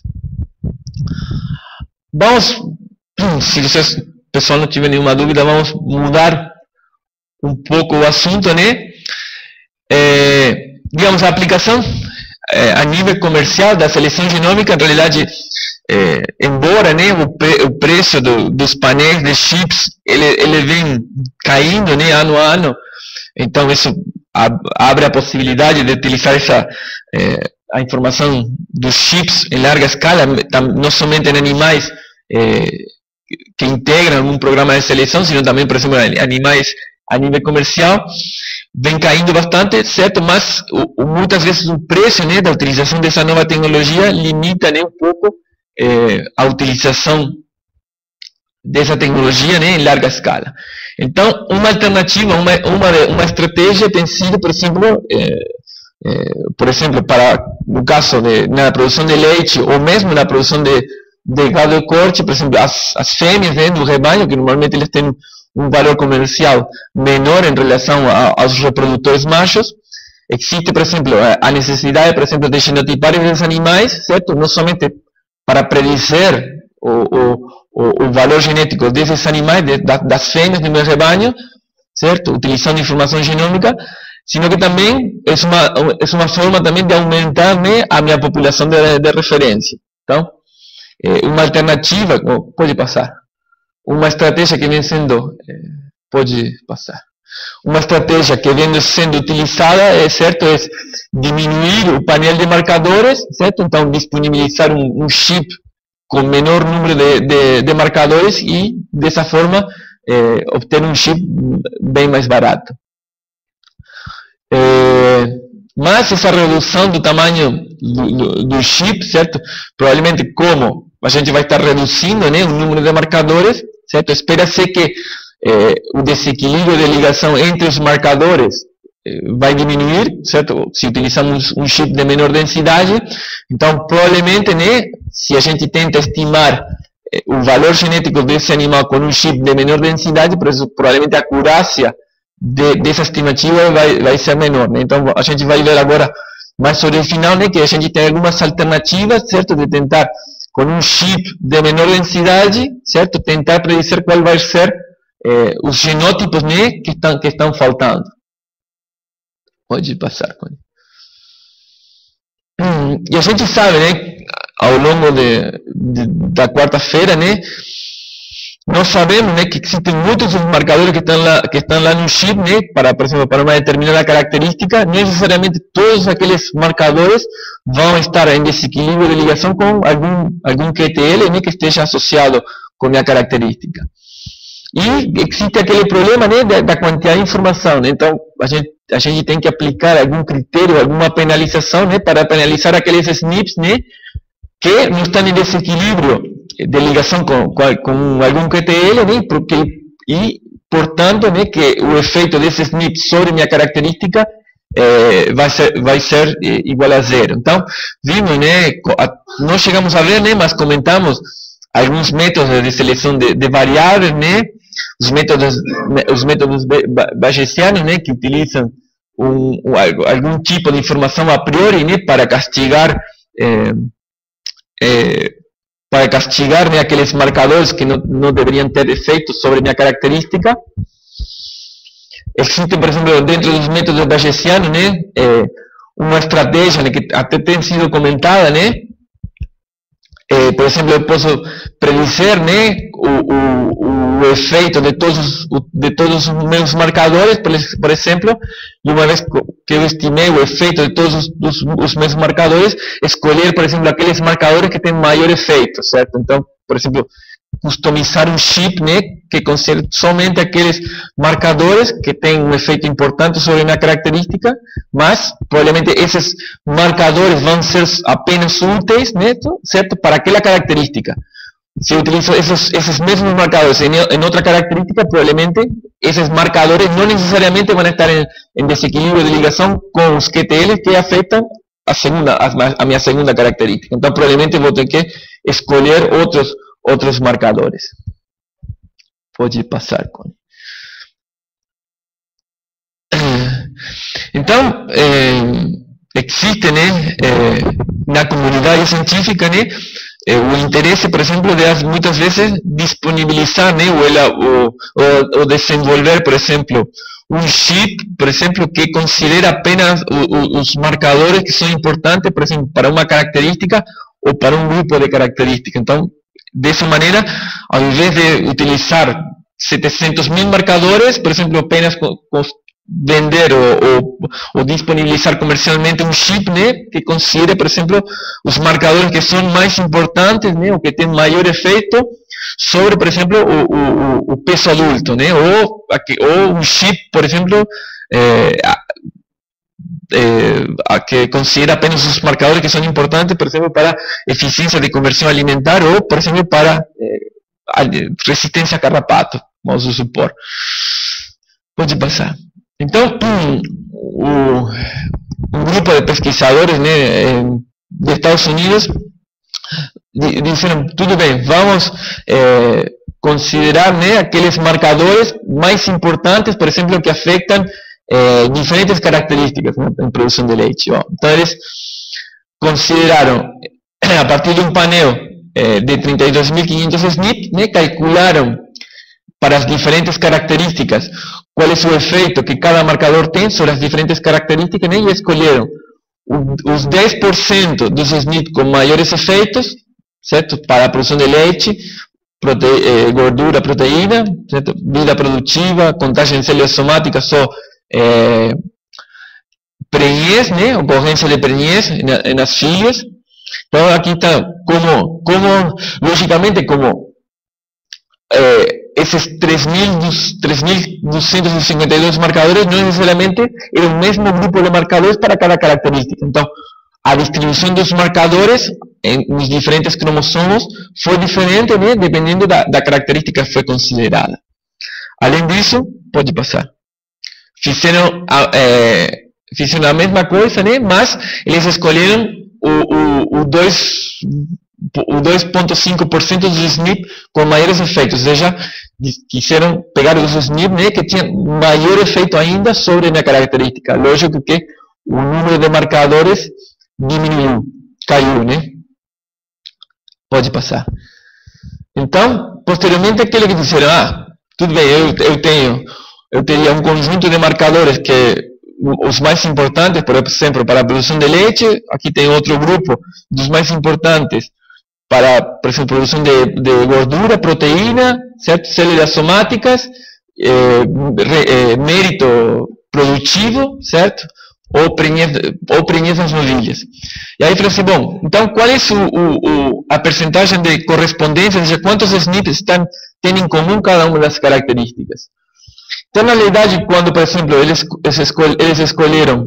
[SPEAKER 1] Vamos, se vocês, pessoal, não tiver nenhuma dúvida, vamos mudar um pouco o assunto, né. É, digamos, a aplicação é, a nível comercial da seleção genômica, em realidade, é, embora, né, o, pre, o preço do, dos painéis de chips, ele, ele vem caindo, né, ano a ano, então isso ab, abre a possibilidade de utilizar essa, é, a informação dos chips em larga escala, não somente em animais é, que integram um programa de seleção, sino também, por exemplo, animais a nível comercial, vem caindo bastante, certo? Mas o, muitas vezes o preço, né, da utilização dessa nova tecnologia limita, né, um pouco eh, a utilização dessa tecnologia, né, em larga escala. Então, uma alternativa, uma, uma, uma estratégia tem sido, por exemplo, eh, eh, por exemplo, para no caso de na produção de leite ou mesmo na produção de, de gado de corte, por exemplo, as, as fêmeas, né, do rebanho, que normalmente eles têm um valor comercial menor em relação a, aos reprodutores machos, existe, por exemplo, a necessidade, por exemplo, de genotipar esses animais, certo? Não somente para predizer o, o, o valor genético desses animais, de, das fêmeas do meu rebanho, certo? Utilizando informação genômica, sino que também é uma, é uma forma também de aumentar, né, a minha população de, de referência. Então, é uma alternativa, pode passar. Uma estratégia que vem sendo, pode passar, uma estratégia que vem sendo utilizada, é certo, é diminuir o painel de marcadores, certo? Então, disponibilizar um, um chip com menor número de, de, de marcadores e, dessa forma, é, obter um chip bem mais barato. É, mas essa redução do tamanho do, do, do chip, certo? Provavelmente, como a gente vai estar reduzindo, né, o número de marcadores, certo? Espera-se que eh, o desequilíbrio de ligação entre os marcadores eh, vai diminuir, certo? Se utilizamos um chip de menor densidade, então provavelmente, né, se a gente tenta estimar eh, o valor genético desse animal com um chip de menor densidade, provavelmente a acurácia de, dessa estimativa vai, vai ser menor, né? Então a gente vai ver agora mas sobre o final, né, que a gente tem algumas alternativas, certo, de tentar, com um chip de menor densidade, certo, tentar predizer qual vai ser eh, os genótipos, né, que estão, que estão faltando. Pode passar, Cone. Hum, e a gente sabe, né, ao longo de, de, da quarta-feira, né, nós sabemos, né, que existem muitos marcadores que estão lá, que estão lá no chip, né, para, por exemplo, para uma determinada característica. Não necessariamente todos aqueles marcadores vão estar em desequilíbrio de ligação com algum, algum Q T L, né, que esteja associado com a característica. E existe aquele problema, né, da, da quantidade de informação, né? Então a gente, a gente tem que aplicar algum critério, alguma penalização, né, para penalizar aqueles S N Ps, né, que não estão em desequilíbrio de ligação com, com, com algum Q T L, né, porque, e, portanto, né, que o efeito desse S N P sobre minha característica eh, vai ser, vai ser eh, igual a zero. Então, vimos, né, a, nós chegamos a ver, né, mas comentamos alguns métodos de seleção de, de variáveis, né, os métodos, os métodos bayesianos, né, que utilizam um, um, algum tipo de informação a priori, né, para castigar eh, eh, para castigar, né, aqueles marcadores que não, não deveriam ter efeito sobre minha característica. Existe, por exemplo, dentro dos métodos bayesianos, né, eh, uma estratégia, né, que até tem sido comentada, né, eh, por exemplo, eu posso predizer, né, o, o, o efeito de todos, de todos os meus marcadores, por, por exemplo, e uma vez que eu estimei o efeito de todos os, os meus marcadores, escolher, por exemplo, aqueles marcadores que têm maior efeito, certo? Então, por exemplo, customizar um chip, né, que considere somente aqueles marcadores que têm um efeito importante sobre a minha característica, mas provavelmente esses marcadores vão ser apenas úteis, né, certo, para aquela característica. Se eu utilizo esses, esses mesmos marcadores em, em outra característica, provavelmente esses marcadores não necessariamente vão estar em, em desequilíbrio de ligação com os Q T Ls que afetam a, segunda, a, a minha segunda característica. Então, provavelmente vou ter que escolher outros outros marcadores. Pode passar, Cone. Então, eh, existe, né, eh, na comunidade científica, né, eh, o interesse, por exemplo, de muitas vezes disponibilizar, né, ou, ou, ou desenvolver, por exemplo, um chip, por exemplo, que considera apenas o, o, os marcadores que são importantes, por exemplo, para uma característica ou para um grupo de características. Então, dessa maneira, ao invés de utilizar setecentos mil marcadores, por exemplo, apenas vender ou, ou, ou disponibilizar comercialmente um chip, né, que considere, por exemplo, os marcadores que são mais importantes, né, ou que têm maior efeito sobre, por exemplo, o, o, o peso adulto, né, ou, ou um chip, por exemplo, eh, Eh, a que considera apenas os marcadores que são importantes, por exemplo, para eficiência de conversão alimentar ou, por exemplo, para eh, resistência a carrapato, vamos supor. Pode passar. Então, um, um, um grupo de pesquisadores, né, de Estados Unidos disseram, tudo bem, vamos eh, considerar, né, aqueles marcadores mais importantes, por exemplo, que afetam Eh, diferentes características, né, em produção de leite. Ó. Então, eles consideraram, a partir de um painel eh, de trinta e dois mil e quinhentos S N P, né, calcularam para as diferentes características qual é o efeito que cada marcador tem sobre as diferentes características, né, e escolheram os dez por cento dos S N P com maiores efeitos, certo, para a produção de leite, prote eh, gordura, proteína, certo, vida produtiva, contagem de células somáticas ou É, prenhez, né, ocorrência de prenhez nas filhas. Então aqui está como, como logicamente, como eh, esses três mil duzentos e cinquenta e dois marcadores não necessariamente é o mesmo grupo de marcadores para cada característica. Então, a distribuição dos marcadores em, nos diferentes cromossomos foi diferente, né, dependendo da, da característica que foi considerada. Além disso, pode passar. Fizeram a, é, fizeram a mesma coisa, né? Mas eles escolheram o, o, o dois vírgula cinco por cento dos S N P com maiores efeitos, ou seja, quiseram pegar os S N P, né, que tinham maior efeito ainda sobre a minha característica. Lógico que o número de marcadores diminuiu, caiu, né? Pode passar. Então, posteriormente, aquilo que disseram, ah, tudo bem, eu, eu tenho, eu teria um conjunto de marcadores que os mais importantes, por exemplo, para a produção de leite, aqui tem outro grupo dos mais importantes para, por exemplo, produção de, de gordura, proteína, certo? Células somáticas, eh, re, eh, mérito produtivo, certo? Ou preñez nas novilhas. E aí falei assim, bom, então qual é o, o, a percentagem de correspondência, ou seja, quantos S N Ps estão, têm em comum cada uma das características? Então, na realidade, quando, por exemplo, eles, eles, escol eles escolheram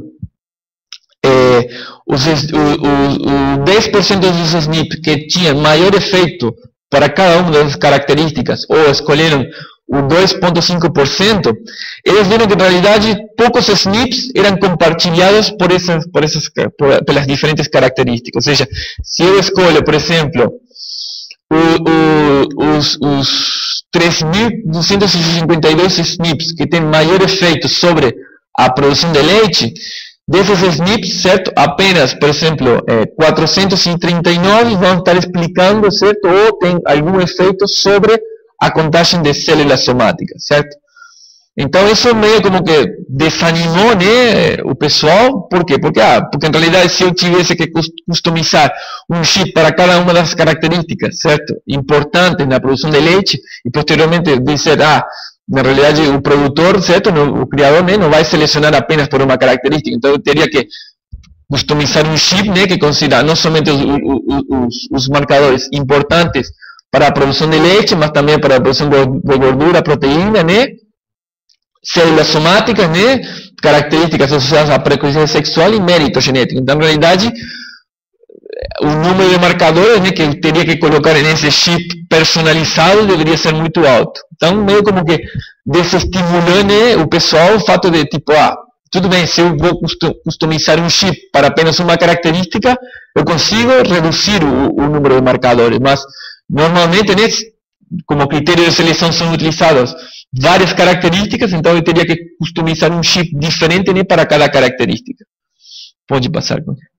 [SPEAKER 1] eh, os, o, o, o dez por cento dos S N Ps que tinham maior efeito para cada uma das características, ou escolheram o dois vírgula cinco por cento, eles viram que, na realidade, poucos S N Ps eram compartilhados por essas, por essas, por, pelas diferentes características. Ou seja, se eu escolho, por exemplo, o, o, os, os três mil duzentos e cinquenta e dois S N Ps que têm maior efeito sobre a produção de leite, desses S N Ps, certo? Apenas, por exemplo, é, quatrocentos e trinta e nove vão estar explicando, certo? Ou tem algum efeito sobre a contagem de células somáticas, certo? Então, isso meio como que desanimou, né, o pessoal. Por quê? Porque, ah, porque, em realidade, se eu tivesse que customizar um chip para cada uma das características, certo? Importantes na produção de leite, e posteriormente dizer, ah, na realidade, o produtor, certo? O criador, né, não vai selecionar apenas por uma característica. Então, eu teria que customizar um chip, né, que considera não somente os, os, os marcadores importantes para a produção de leite, mas também para a produção de gordura, proteína, né? Células somáticas, né? Características associadas à precocidade sexual e mérito genético. Então, na realidade, o número de marcadores, né, que eu teria que colocar nesse chip personalizado deveria ser muito alto. Então, meio como que desestimulou, né, o pessoal o fato de, tipo, ah, tudo bem, se eu vou customizar um chip para apenas uma característica, eu consigo reduzir o, o número de marcadores, mas normalmente, né, como critério de seleção são utilizadas várias características, então eu teria que customizar um chip diferente, né, para cada característica. Pode passar.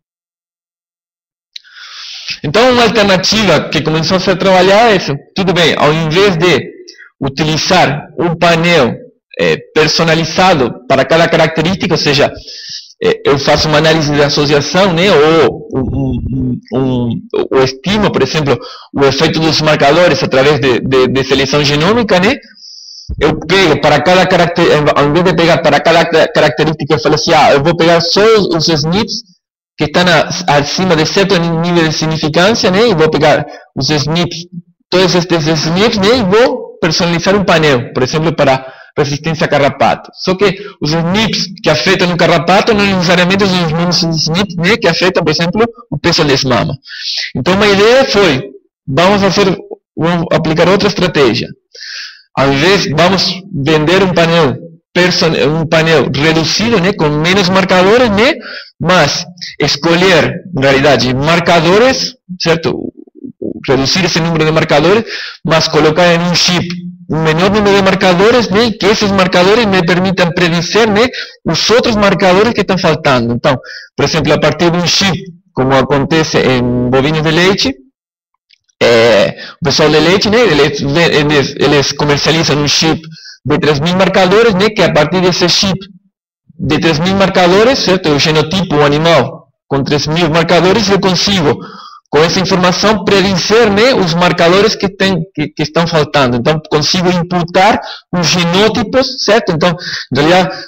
[SPEAKER 1] Então, uma alternativa que começou a ser trabalhada é, tudo bem, ao invés de utilizar um painel é, personalizado para cada característica, ou seja, é, eu faço uma análise de associação, né, ou, um, um, um, ou estimo, por exemplo, o efeito dos marcadores através de, de, de seleção genômica, né, eu pego para cada característica, ao invés de pegar para cada característica, eu falo assim, ah, eu vou pegar só os S N Ps que estão acima de certo nível de significância, né, e vou pegar os S N Ps, todos estes S N Ps, né, e vou personalizar um painel, por exemplo, para resistência a carrapato. Só que os S N Ps que afetam o carrapato não necessariamente são os mesmos S N Ps, né, que afetam, por exemplo, o peso das mamas. Então, uma ideia foi, vamos fazer, vamos aplicar outra estratégia. Ao invés, vamos vender um painel, um painel reduzido, né, com menos marcadores, né, mas escolher, na realidade, marcadores, certo? Reduzir esse número de marcadores, mas colocar em um chip um menor número de marcadores, né, que esses marcadores me permitam predizer, né, os outros marcadores que estão faltando. Então, por exemplo, a partir de um chip, como acontece em bovinos de leite, é, o pessoal de leite, né, eles, eles, eles comercializam um chip de três mil marcadores, né, que a partir desse chip de três mil marcadores, certo, o genotipo, o animal, com três mil marcadores, eu consigo, com essa informação, predizer, né, os marcadores que, tem, que, que estão faltando. Então, consigo imputar os genótipos, certo? Então, em realidade,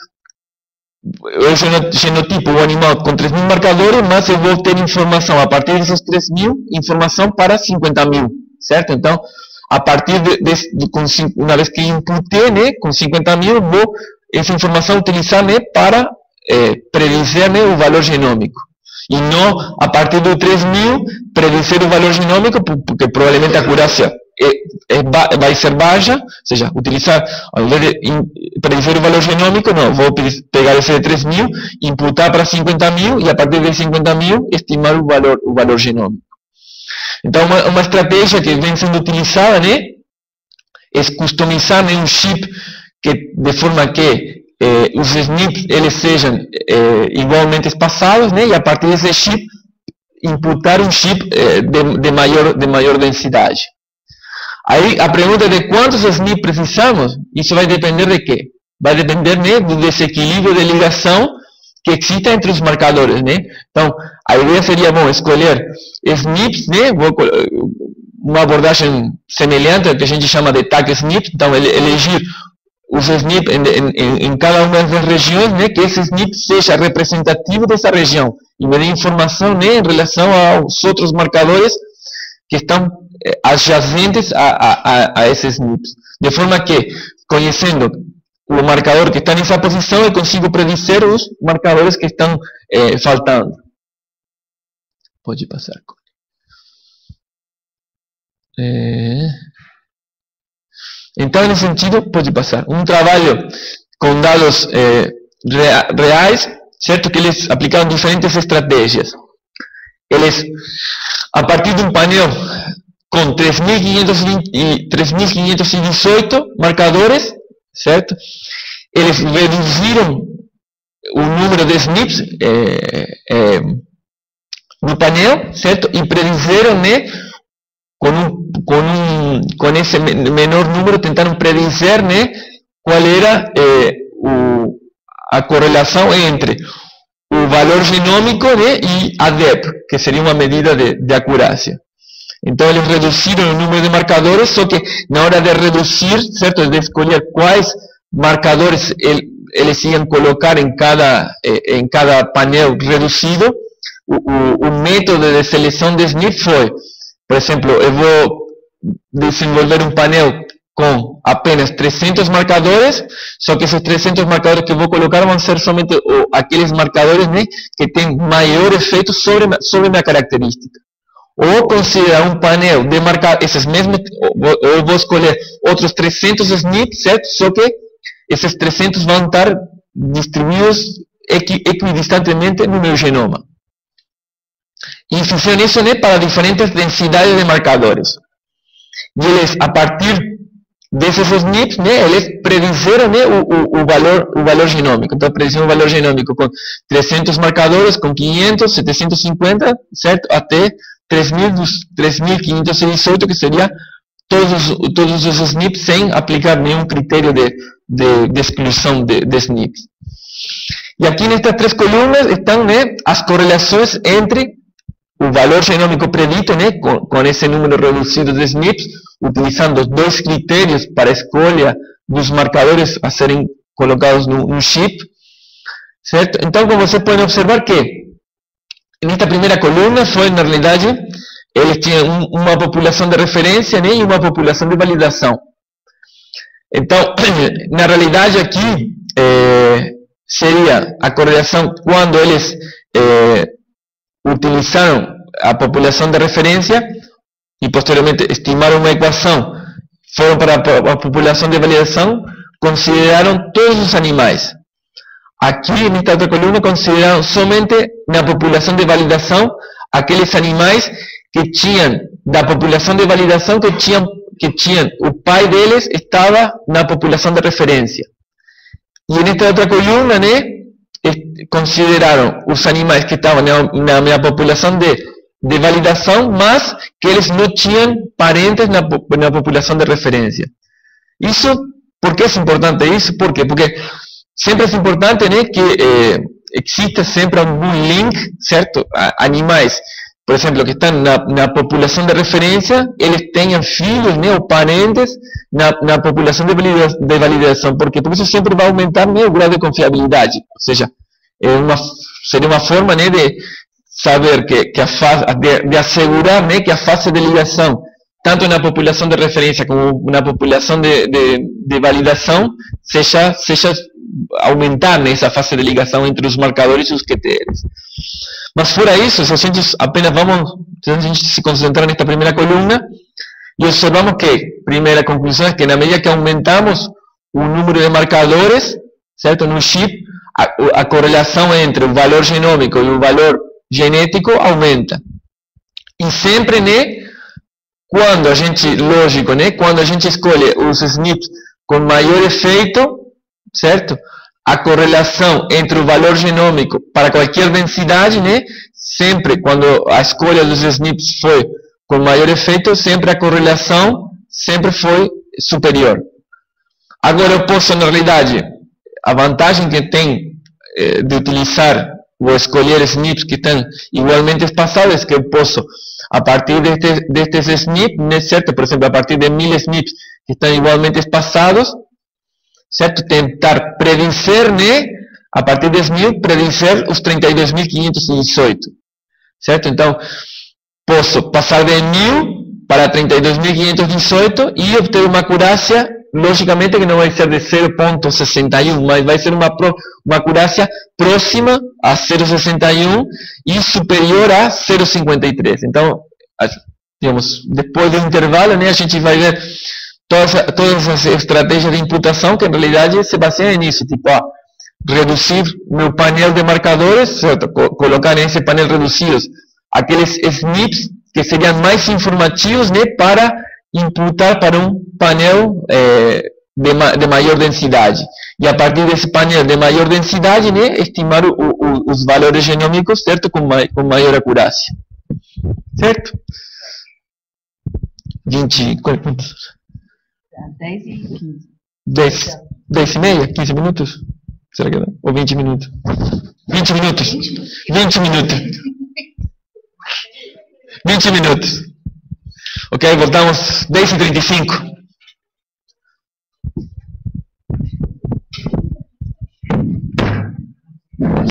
[SPEAKER 1] o genotipo, o animal, com três mil marcadores, mas eu vou ter informação, a partir desses três mil, informação para cinquenta mil, certo? Então, a partir de, de, de com, uma vez que imputei, né, com cinquenta mil, vou essa informação utilizar, né, para eh, predizer, né, o valor genômico. E não, a partir do três mil, predizer o valor genômico, porque provavelmente a acurácia é, é, vai ser baixa, ou seja, utilizar, ao invés de predizer o valor genômico, não, vou pegar esse de três mil, imputar para cinquenta mil, e a partir de cinquenta mil, estimar o valor, o valor genômico. Então, uma, uma estratégia que vem sendo utilizada, né, é customizar, né, um chip que, de forma que eh, os S N Ps eles sejam eh, igualmente espaçados, né? E a partir desse chip imputar um chip eh, de, de, maior, de maior densidade. Aí a pergunta é de quantos S N Ps precisamos, isso vai depender de quê? Vai depender, né, do desequilíbrio de ligação que existe entre os marcadores, né? Então, a ideia seria, bom, escolher S N Ps, né? Vou, uma abordagem semelhante ao que a gente chama de T A C S N Ps, então ele, elegir os S N Ps em, em, em cada uma das regiões, né? Que esse S N P seja representativo dessa região e me dê informação, né, em relação aos outros marcadores que estão eh, adjacentes a, a, a esses S N Ps. De forma que, conhecendo o marcador que está nessa posição, eu consigo predizer os marcadores que estão eh, faltando. Pode passar. É... Então, nesse sentido, pode passar. Um trabalho com dados eh, reais, certo? Que eles aplicaram diferentes estratégias. Eles, a partir de um painel com três mil quinhentos e dezoito marcadores, certo? Eles reduziram o número de S N Ps eh, eh, no painel, certo? E predizeram, né, com, um, com, um, com esse menor número, tentaram predizer, né, qual era eh, o, a correlação entre o valor genômico, né, e a D E P, que seria uma medida de, de acurácia. Então, eles reduziram o número de marcadores, só que na hora de reduzir, certo, de escolher quais marcadores eles iam colocar em cada, em cada painel reduzido, o, o, o método de seleção de S N P foi, por exemplo, eu vou desenvolver um painel com apenas trezentos marcadores, só que esses trezentos marcadores que eu vou colocar vão ser somente o, aqueles marcadores, né, que têm maior efeito sobre, sobre minha característica. Ou considerar um painel de marcar esses mesmos, ou eu vou escolher outros trezentos S N Ps, certo? Só que esses trezentos vão estar distribuídos equi, equidistantemente no meu genoma. E fizeram isso, né, para diferentes densidades de marcadores. E eles, a partir desses S N Ps, né, eles predizeram, né, o, o, o, valor, o valor genômico. Então, predizeram o valor genômico com trezentos marcadores, com quinhentos, setecentos e cinquenta, certo? Até três mil quinhentos e dezoito, que seria todos, todos os S N Ps sem aplicar nenhum critério de, de, de exclusão de, de S N Ps. E aqui nestas três colunas estão, né, as correlações entre o valor genômico predito, né, com, com esse número reduzido de S N Ps, utilizando os dois critérios para a escolha dos marcadores a serem colocados no, no chip, certo? Então, como você pode observar que nesta primeira coluna foi, na realidade, eles tinham um, uma população de referência, né, e uma população de validação. Então, na realidade aqui, eh, seria a correlação quando eles eh, utilizaram a população de referência e posteriormente estimaram uma equação, foram para a população de validação, consideraram todos os animais. Aqui, nesta outra coluna, consideraram somente na população de validação aqueles animais que tinham, da população de validação, que tinham, que tinham, o pai deles estava na população de referência. E nesta outra coluna, né, consideraram os animais que estavam na, na minha população de, de validação, mas que eles não tinham parentes na, na população de referência. Isso, por que é importante isso? Por quê? Porque sempre é importante, né, que eh, exista sempre algum link, certo? A, animais, por exemplo, que estão na, na população de referência, eles tenham filhos, né, ou parentes na, na população de, valida, de validação. Por quê? Porque isso sempre vai aumentar, né, o grau de confiabilidade. Ou seja, é uma, seria uma forma, né, de saber que, que a fase, de, de assegurar, né, que a fase de ligação, tanto na população de referência como na população de, de, de validação, seja, seja aumentar, né, essa fase de ligação entre os marcadores e os critérios. Mas fora isso, se a gente apenas vamos, se a gente se concentrar nesta primeira coluna, e observamos que, primeira conclusão, é que na medida que aumentamos o número de marcadores, certo, no chip, a, a correlação entre o valor genômico e o valor genético aumenta. E sempre, né, quando a gente, lógico, né, quando a gente escolhe os S N Ps com maior efeito, certo, a correlação entre o valor genômico para qualquer densidade, né? Sempre, quando a escolha dos S N Ps foi com maior efeito, sempre a correlação sempre foi superior. Agora eu posso, na realidade, a vantagem que tem eh, de utilizar ou escolher S N Ps que estão igualmente espaçados é que eu posso, a partir deste, destes S N Ps, né, certo? Por exemplo, a partir de mil S N Ps que estão igualmente espaçados, certo? Tentar predizer, né? A partir de mil, predizer os trinta e dois mil quinhentos e dezoito, certo? Então, posso passar de mil para trinta e dois mil quinhentos e dezoito e obter uma acurácia, logicamente que não vai ser de zero vírgula sessenta e um, mas vai ser uma, pro, uma acurácia próxima a zero vírgula sessenta e um e superior a zero vírgula cinquenta e três. Então, digamos, depois do intervalo, né, a gente vai ver todas, todas as estratégias de imputação que, em realidade, se baseiam nisso, tipo, ah, reduzir meu painel de marcadores, certo? Colocar nesse painel reduzidos aqueles S N Ps que seriam mais informativos, né, para imputar para um painel eh, de, ma de maior densidade. E a partir desse painel de maior densidade, né, estimar o, o, os valores genômicos, certo, com, ma com maior acurácia. Certo? vinte, quantos minutos?
[SPEAKER 3] dez e quinze.
[SPEAKER 1] dez, dez e meia? quinze minutos? Será que dá? Ou vinte minutos? vinte minutos. vinte minutos. vinte minutos. Ok, voltamos dez e trinta e cinco.